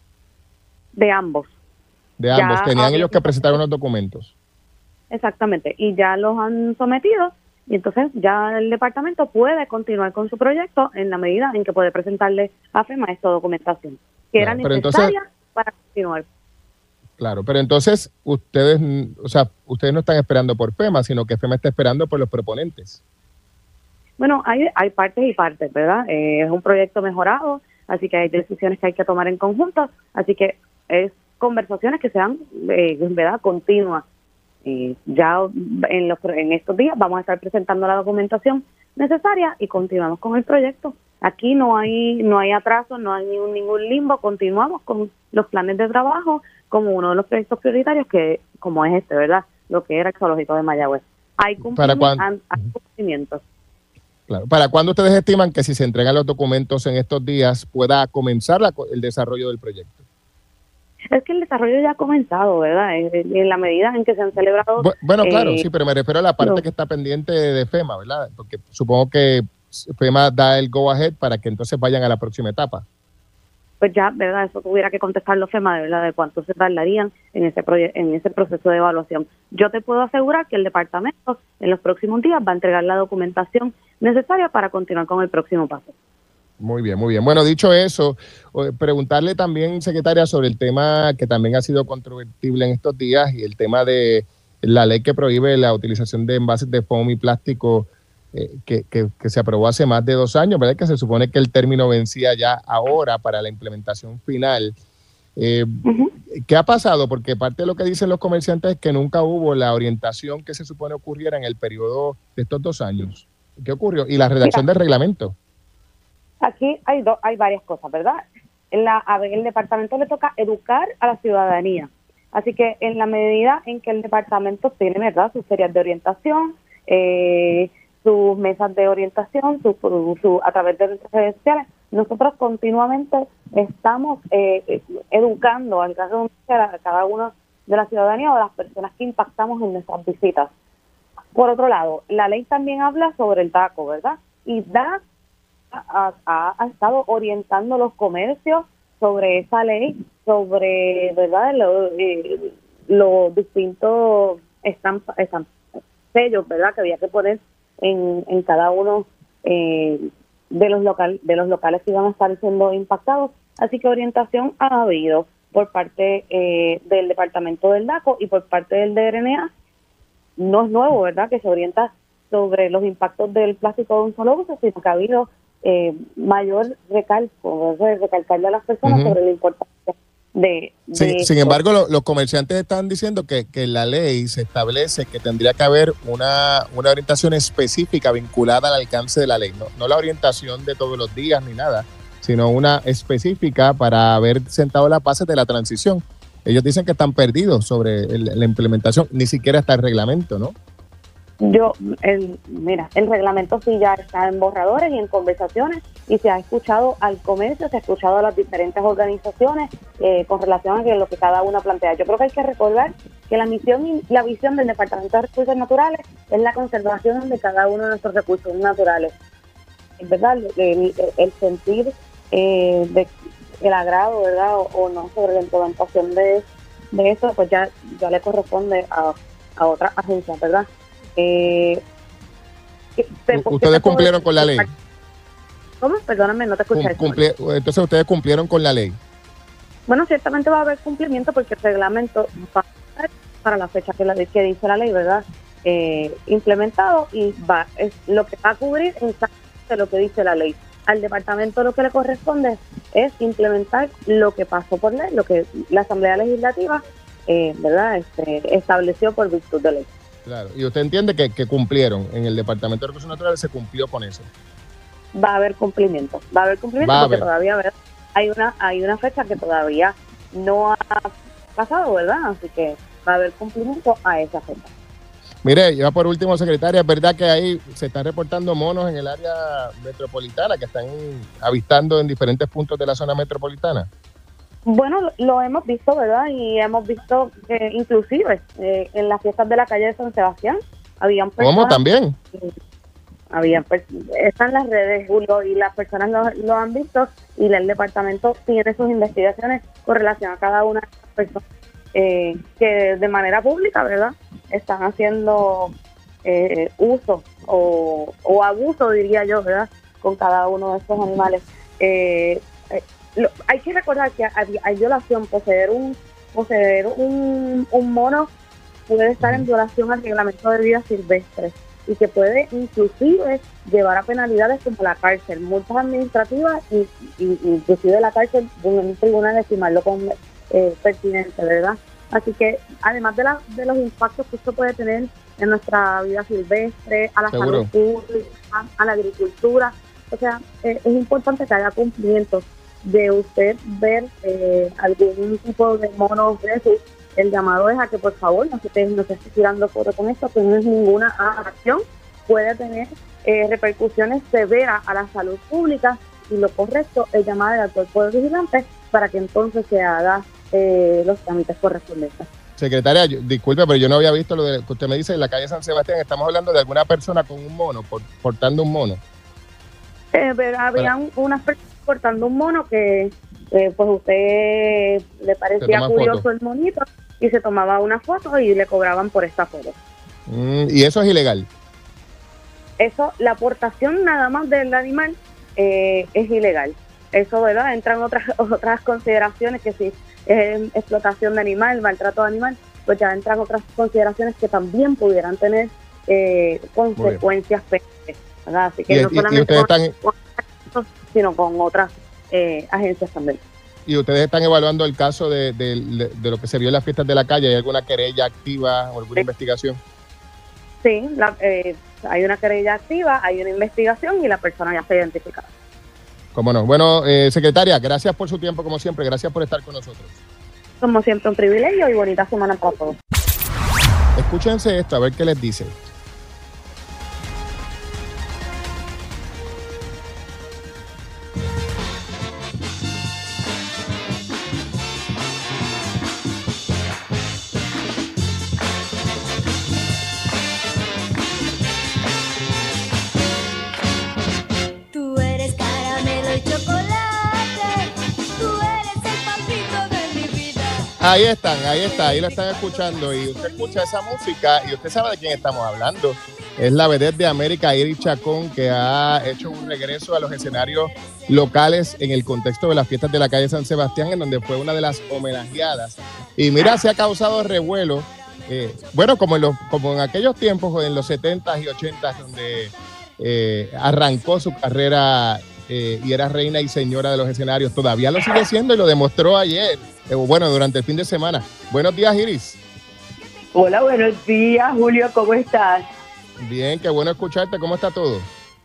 De ambos. De ambos, ya tenían ellos que presentar unos documentos. Exactamente, y ya los han sometido, y entonces ya el departamento puede continuar con su proyecto en la medida en que puede presentarle a FEMA esta documentación, que claro, era necesaria entonces, para continuar. Claro, pero entonces ustedes, o sea, ustedes no están esperando por FEMA, sino que FEMA está esperando por los proponentes. Bueno, hay, hay partes y partes, ¿verdad? Eh, es un proyecto mejorado, así que hay decisiones que hay que tomar en conjunto, así que es conversaciones que sean, eh, ¿verdad?, continuas. Y ya en, los, en estos días vamos a estar presentando la documentación necesaria y continuamos con el proyecto. Aquí no hay no hay atraso, no hay ningún, ningún limbo, continuamos con los planes de trabajo como uno de los proyectos prioritarios que, como es este, ¿verdad?, lo que era el zoológico de Mayagüez. Hay cumplimientos. cumplimientos. Claro. ¿Para cuándo ustedes estiman que si se entregan los documentos en estos días pueda comenzar la, el desarrollo del proyecto? Es que el desarrollo ya ha comenzado, ¿verdad? En, en la medida en que se han celebrado... Bueno, bueno claro, eh, sí, pero me refiero a la parte no. que está pendiente de FEMA, ¿verdad? Porque supongo que FEMA da el go-ahead para que entonces vayan a la próxima etapa. Pues ya, ¿verdad? Eso tuviera que contestarlo FEMA, ¿verdad?, de cuánto se tardarían en ese proye- en ese proceso de evaluación. Yo te puedo asegurar que el departamento en los próximos días va a entregar la documentación necesaria para continuar con el próximo paso. Muy bien, muy bien. Bueno, dicho eso, preguntarle también, secretaria, sobre el tema que también ha sido controvertible en estos días y el tema de la ley que prohíbe la utilización de envases de foam y plástico eh, que, que, que se aprobó hace más de dos años, ¿verdad? Que se supone que el término vencía ya ahora para la implementación final. Eh, uh-huh. ¿Qué ha pasado? Porque parte de lo que dicen los comerciantes es que nunca hubo la orientación que se supone ocurriera en el periodo de estos dos años. ¿Qué ocurrió? Y la redacción Mira. del reglamento. Aquí hay do, hay varias cosas, ¿verdad? En la, a ver, el departamento le toca educar a la ciudadanía. Así que en la medida en que el departamento tiene, ¿verdad?, sus ferias de orientación, eh, sus mesas de orientación, su, su, a través de redes sociales, nosotros continuamente estamos eh, educando a cada uno de la ciudadanía o de las personas que impactamos en nuestras visitas. Por otro lado, la ley también habla sobre el taco, ¿verdad? Y da Ha, ha, ha estado orientando los comercios sobre esa ley, sobre, ¿verdad?, los eh, lo distintos estampa, estampa, sellos, ¿verdad?, que había que poner en, en cada uno eh, de los local de los locales que iban a estar siendo impactados. Así que orientación ha habido por parte eh, del Departamento del DACO y por parte del D R N A. No es nuevo, ¿verdad?, que se orienta sobre los impactos del plástico de un solo uso, sino que ha habido eh, mayor recalco, ¿verdad? recalcarle a las personas uh-huh. sobre la importancia de... Sí, de sin embargo, lo, los comerciantes están diciendo que, que en la ley se establece que tendría que haber una, una orientación específica vinculada al alcance de la ley, no, no la orientación de todos los días ni nada, sino una específica para haber sentado las bases de la transición. Ellos dicen que están perdidos sobre el, la implementación, ni siquiera está el reglamento, ¿no? Yo, el, mira, el reglamento sí ya está en borradores y en conversaciones y se ha escuchado al comercio, se ha escuchado a las diferentes organizaciones eh, con relación a lo que cada una plantea. Yo creo que hay que recordar que la misión y la visión del Departamento de Recursos Naturales es la conservación de cada uno de nuestros recursos naturales. Es verdad, el, el sentir eh, de el agrado, ¿verdad? O, o no sobre la implementación de, de eso, pues ya, ya le corresponde a, a otras agencias, ¿verdad? Eh, te, ¿Ustedes cumplieron con la ley? ¿Cómo? Perdóname, no te escuché. Cumpli- Entonces, ¿ustedes cumplieron con la ley? Bueno, ciertamente va a haber cumplimiento porque el reglamento va a ser para la fecha que, la, que dice la ley, ¿verdad? Eh, implementado y va es lo que va a cubrir exactamente lo que dice la ley. Al departamento lo que le corresponde es implementar lo que pasó por ley, lo que la Asamblea Legislativa eh, verdad este, estableció por virtud de ley. Claro, y usted entiende que, que cumplieron, en el Departamento de Recursos Naturales se cumplió con eso. Va a haber cumplimiento, va a haber cumplimiento a porque haber. todavía ¿verdad? hay una hay una fecha que todavía no ha pasado, ¿verdad? Así que va a haber cumplimiento a esa fecha. Mire, ya por último, secretaria, es verdad que ahí se están reportando monos en el área metropolitana que están avistando en diferentes puntos de la zona metropolitana. Bueno, lo, lo hemos visto, ¿verdad? Y hemos visto que inclusive eh, en las fiestas de la calle de San Sebastián habían personas... ¿Cómo? ¿También? Eh, habían están las redes, Julio, y las personas lo, lo han visto y el departamento tiene sus investigaciones con relación a cada una de las personas eh, que de manera pública, ¿verdad? Están haciendo eh, uso o, o abuso, diría yo, ¿verdad? Con cada uno de estos animales. Eh, eh, lo, hay que recordar que hay, hay violación, poseer un poseer un, un mono puede estar en violación al reglamento de vida silvestre y que puede inclusive llevar a penalidades como la cárcel, multas administrativas y, y inclusive la cárcel de un tribunal estimarlo con eh, pertinente, ¿verdad? Así que además de, la, de los impactos que esto puede tener en nuestra vida silvestre, a la Seguro. salud pública, a la agricultura, o sea, eh, es importante que haya cumplimiento de usted ver eh, algún tipo de monos de esos. El llamado es a que por favor no se esté, no se esté tirando fotos con esto, que no es ninguna acción, puede tener eh, repercusiones severas a la salud pública y lo correcto es llamar al cuerpo de vigilantes para que entonces se haga eh, los trámites correspondientes. Secretaria, yo, disculpe, pero yo no había visto lo de, que usted me dice en la calle San Sebastián. Estamos hablando de alguna persona con un mono, por, portando un mono. Eh, pero habían unas personas portando un mono que eh, pues usted le parecía curioso foto. El monito y se tomaba una foto y le cobraban por esta foto. Mm, ¿Y eso es ilegal? Eso, la aportación nada más del animal eh, es ilegal. Eso, ¿verdad? Entran otras otras consideraciones que si es explotación de animal, maltrato de animal, pues ya entran otras consideraciones que también pudieran tener eh, consecuencias penales, ¿verdad? Así que y, no y, solamente y con, están... con, sino con otras eh, agencias también. ¿Y ustedes están evaluando el caso de, de, de lo que se vio en las fiestas de la calle? ¿Hay alguna querella activa o alguna sí. investigación? Sí, la, eh, hay una querella activa, hay una investigación y la persona ya está identificada. Cómo no. Bueno, eh, secretaria, gracias por su tiempo como siempre, gracias por estar con nosotros. Como siempre, un privilegio y bonita semana para todos. Escúchense esto, a ver qué les dice. Ahí están, ahí está, ahí lo están escuchando y usted escucha esa música y usted sabe de quién estamos hablando. Es la vedette de América, Iris Chacón, que ha hecho un regreso a los escenarios locales en el contexto de las fiestas de la calle San Sebastián, en donde fue una de las homenajeadas. Y mira, se ha causado revuelo, eh, bueno, como en, los, como en aquellos tiempos, en los setentas y ochentas, donde eh, arrancó su carrera eh, y era reina y señora de los escenarios. Todavía lo sigue siendo y lo demostró ayer, eh, bueno, durante el fin de semana. Buenos días, Iris. Hola, buenos días, Julio, ¿cómo estás? Bien, qué bueno escucharte. ¿Cómo está todo?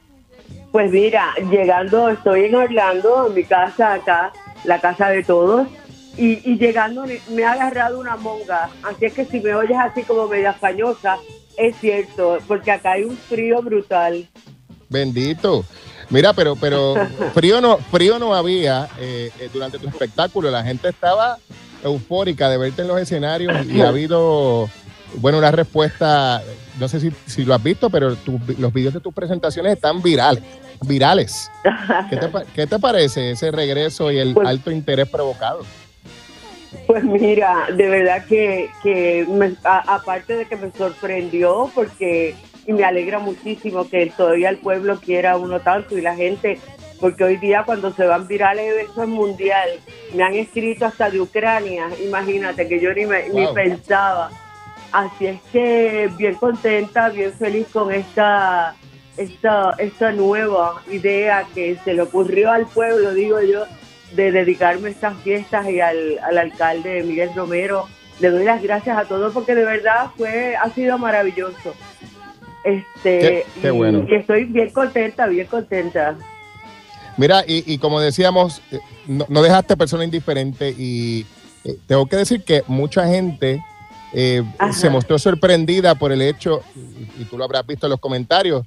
Pues mira, llegando, estoy en Orlando, en mi casa acá, la casa de todos, y, y llegando me ha agarrado una monga, así es que si me oyes así como media fañosa, es cierto, porque acá hay un frío brutal. Bendito. Mira, pero pero frío no frío no había eh, eh, durante tu espectáculo. La gente estaba eufórica de verte en los escenarios y ha habido, bueno, una respuesta, no sé si, si lo has visto, pero tu, los videos de tus presentaciones están virales. virales. ¿Qué te, qué te parece ese regreso y el pues, alto interés provocado? Pues mira, de verdad que, que me, a, aparte de que me sorprendió, porque y me alegra muchísimo que todavía el pueblo quiera uno tanto y la gente, porque hoy día cuando se van virales eventos mundial, me han escrito hasta de Ucrania, imagínate que yo ni, me, wow. ni pensaba. Así es que bien contenta, bien feliz con esta, esta, esta nueva idea que se le ocurrió al pueblo, digo yo, de dedicarme a estas fiestas y al, al alcalde Miguel Romero. Le doy las gracias a todos porque de verdad fue ha sido maravilloso. Este, qué, qué y, bueno. y estoy bien contenta, bien contenta. Mira, y, y como decíamos, no, no dejaste persona indiferente y eh, tengo que decir que mucha gente eh, se mostró sorprendida por el hecho, y, y tú lo habrás visto en los comentarios,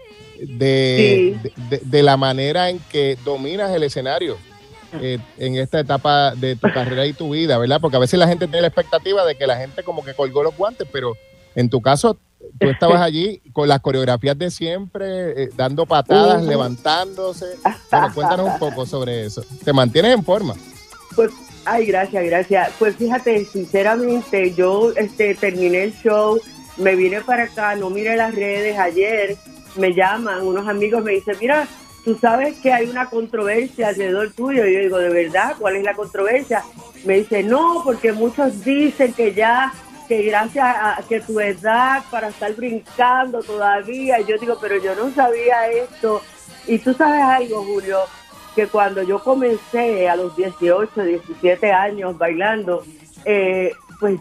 de, sí. de, de, de la manera en que dominas el escenario eh, en esta etapa de tu carrera y tu vida, ¿verdad? Porque a veces la gente tiene la expectativa de que la gente como que colgó los guantes, pero en tu caso tú estabas allí con las coreografías de siempre, eh, dando patadas, uh-huh. levantándose. Bueno, cuéntanos un poco sobre eso. ¿Te mantienes en forma? Pues, ay, gracias, gracias. Pues fíjate, sinceramente, yo este, terminé el show, me vine para acá, no miré las redes. Ayer me llaman unos amigos, me dicen, mira, tú sabes que hay una controversia alrededor tuyo. Y yo digo, ¿de verdad? ¿Cuál es la controversia? Me dice, no, porque muchos dicen que ya... que gracias a que tu edad para estar brincando todavía, yo digo, pero yo no sabía esto. Y tú sabes algo, Julio, que cuando yo comencé a los dieciocho, diecisiete años bailando, eh, pues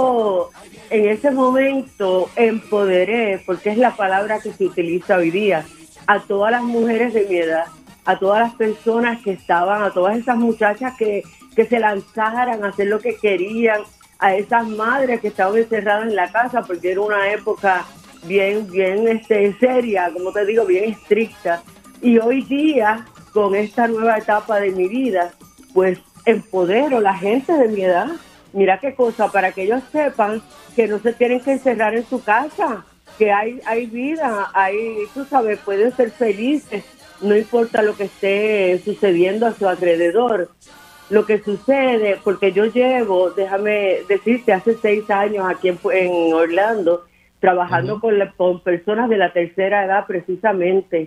yo en ese momento empoderé, porque es la palabra que se utiliza hoy día, a todas las mujeres de mi edad, a todas las personas que estaban, a todas esas muchachas que, que se lanzaran a hacer lo que querían, a esas madres que estaban encerradas en la casa, porque era una época bien, bien este, seria, como te digo, bien estricta. Y hoy día, con esta nueva etapa de mi vida, pues empodero a la gente de mi edad. Mira qué cosa, para que ellos sepan que no se tienen que encerrar en su casa, que hay, hay vida, hay, tú sabes, pueden ser felices, no importa lo que esté sucediendo a su alrededor. Lo que sucede, porque yo llevo, déjame decirte, hace seis años aquí en, en Orlando, trabajando uh-huh. con, la, con personas de la tercera edad precisamente.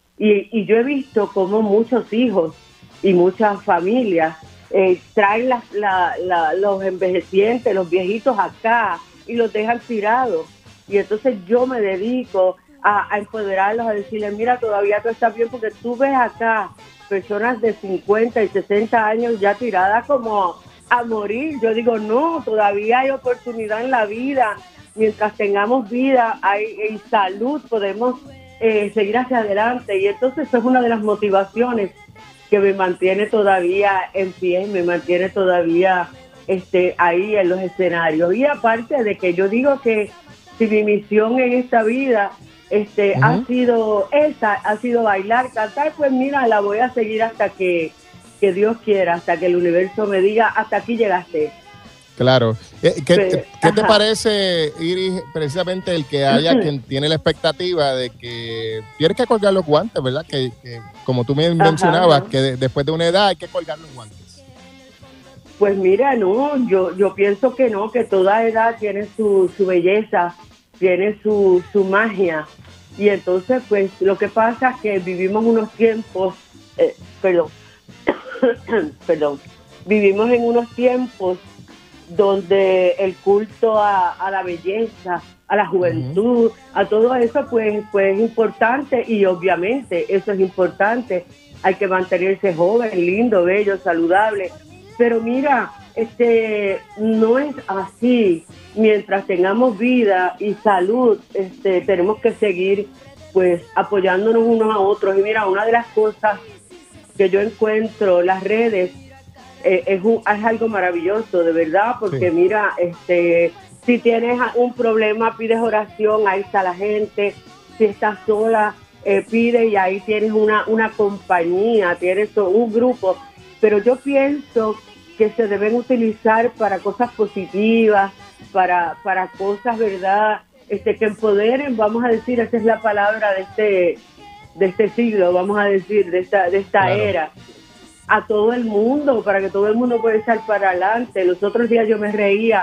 Y, y yo he visto cómo muchos hijos y muchas familias eh, traen la, la, la, los envejecientes, los viejitos acá y los dejan tirados. Y entonces yo me dedico a, a empoderarlos, a decirles, mira, todavía tú estás bien porque tú ves acá personas de cincuenta y sesenta años ya tiradas como a morir. Yo digo, no, todavía hay oportunidad en la vida. Mientras tengamos vida hay, y salud, podemos eh, seguir hacia adelante. Y entonces eso es una de las motivaciones que me mantiene todavía en pie, me mantiene todavía este, ahí en los escenarios. Y aparte de que yo digo que si mi misión en esta vida Este, uh-huh. ha sido esa, ha sido bailar, cantar, pues mira, la voy a seguir hasta que, que Dios quiera, hasta que el universo me diga, hasta aquí llegaste. Claro. ¿Qué, qué, ¿qué te parece, Iris, precisamente el que haya quien tiene la expectativa de que tienes que colgar los guantes, ¿verdad? Que, que como tú me mencionabas, ajá, que de, después de una edad hay que colgar los guantes. Pues mira, no, yo, yo pienso que no, que toda edad tiene su, su belleza, tiene su, su magia. Y entonces, pues, lo que pasa es que vivimos unos tiempos, eh, perdón, perdón, vivimos en unos tiempos donde el culto a, a la belleza, a la juventud, uh-huh, a todo eso, pues, pues es importante, y obviamente eso es importante, hay que mantenerse joven, lindo, bello, saludable. Pero mira, este, no es así. Mientras tengamos vida y salud, este, tenemos que seguir pues apoyándonos unos a otros. Y mira, una de las cosas que yo encuentro, las redes, eh, es, un, es algo maravilloso, de verdad, porque sí. mira, este, si tienes un problema, pides oración, ahí está la gente. Si estás sola, eh, pide y ahí tienes una, una compañía, tienes un grupo. Pero yo pienso que se deben utilizar para cosas positivas, para, para cosas, ¿verdad?, este, que empoderen, vamos a decir, esa es la palabra de este, de este siglo, vamos a decir, de esta, de esta claro. era, a todo el mundo, para que todo el mundo pueda estar para adelante. Los otros días yo me reía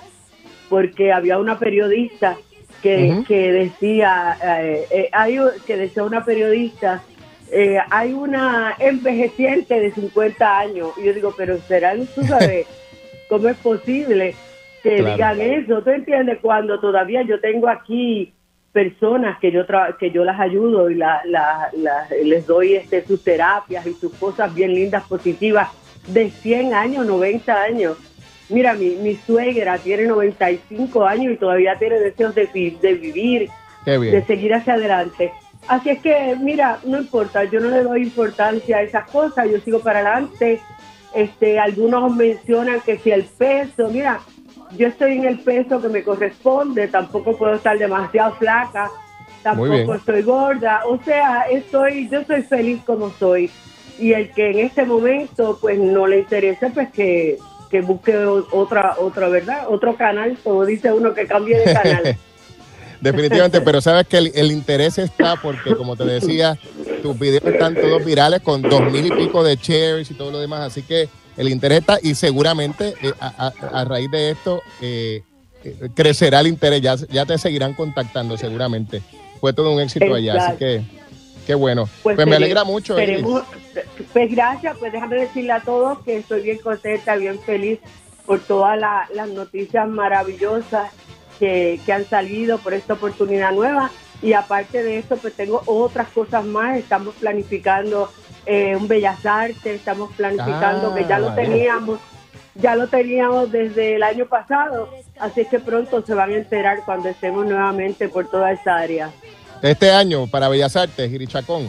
porque había una periodista que, uh-huh. que decía, eh, eh, hay, que decía una periodista, Eh, hay una envejeciente de cincuenta años, y yo digo, pero será, tú sabes, ¿cómo es posible que claro. digan eso? ¿Tú entiendes? Cuando todavía yo tengo aquí personas que yo tra- que yo las ayudo y la, la, la, les doy este sus terapias y sus cosas bien lindas, positivas, de cien años, noventa años. Mira, mi, mi suegra tiene noventa y cinco años y todavía tiene deseos de, de vivir, de seguir hacia adelante. Así es que, mira, no importa, yo no le doy importancia a esas cosas, yo sigo para adelante. Este, algunos mencionan que si el peso, mira, yo estoy en el peso que me corresponde, tampoco puedo estar demasiado flaca, tampoco estoy gorda, o sea, estoy, yo soy feliz como soy. Y el que en este momento, pues, no le interese, pues, que, que busque otra, otra, ¿verdad? Otro canal, como dice uno, que cambie de canal. Definitivamente, pero sabes que el, el interés está porque, como te decía, tus videos están todos virales con dos mil y pico de shares y todo lo demás, así que el interés está y seguramente eh, a, a, a raíz de esto eh, eh, crecerá el interés, ya, ya te seguirán contactando seguramente. Fue todo un éxito Exacto. allá, así que qué bueno. Pues, pues me alegra mucho. Tenemos, pues gracias, pues déjame decirle a todos que estoy bien contenta, bien feliz por todas la, las noticias maravillosas Que, que han salido por esta oportunidad nueva, y aparte de esto pues tengo otras cosas más. Estamos planificando eh, un Bellas Artes, estamos planificando ah, que ya lo teníamos ya lo teníamos desde el año pasado, así que pronto se van a enterar cuando estemos nuevamente por toda esa área. Este año para Bellas Artes, Irichacón.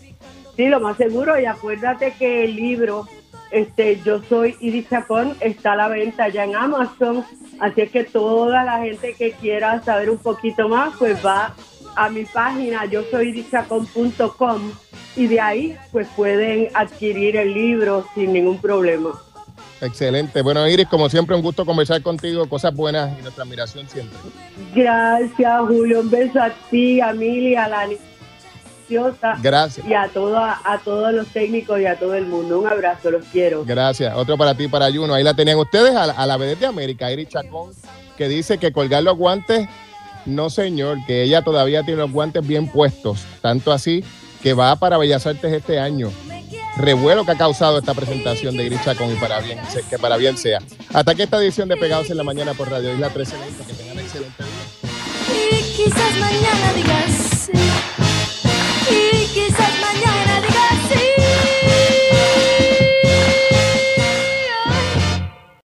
Sí, lo más seguro, y acuérdate que el libro Este, Yo Soy Irichacón está a la venta ya en Amazon, así es que toda la gente que quiera saber un poquito más, pues va a mi página yo soy irichacón punto com y de ahí pues pueden adquirir el libro sin ningún problema. Excelente. Bueno, Iris, como siempre, un gusto conversar contigo, cosas buenas y nuestra admiración siempre. Gracias, Julio, un beso a ti, a Mili, a la Gracias. Y a, toda, a todos los técnicos y a todo el mundo. Un abrazo, los quiero. Gracias. Otro para ti, para Juno. Ahí la tenían ustedes, a la, a la vedette de América, Irichacón, que dice que colgar los guantes, no señor, que ella todavía tiene los guantes bien puestos. Tanto así que va para Bellas Artes este año. Revuelo que ha causado esta presentación de Irichacón, y para bien, que para bien sea. Hasta aquí esta edición de Pegados en la Mañana por Radio Isla trece veinte. Que tengan excelente día. Y quizás mañana digas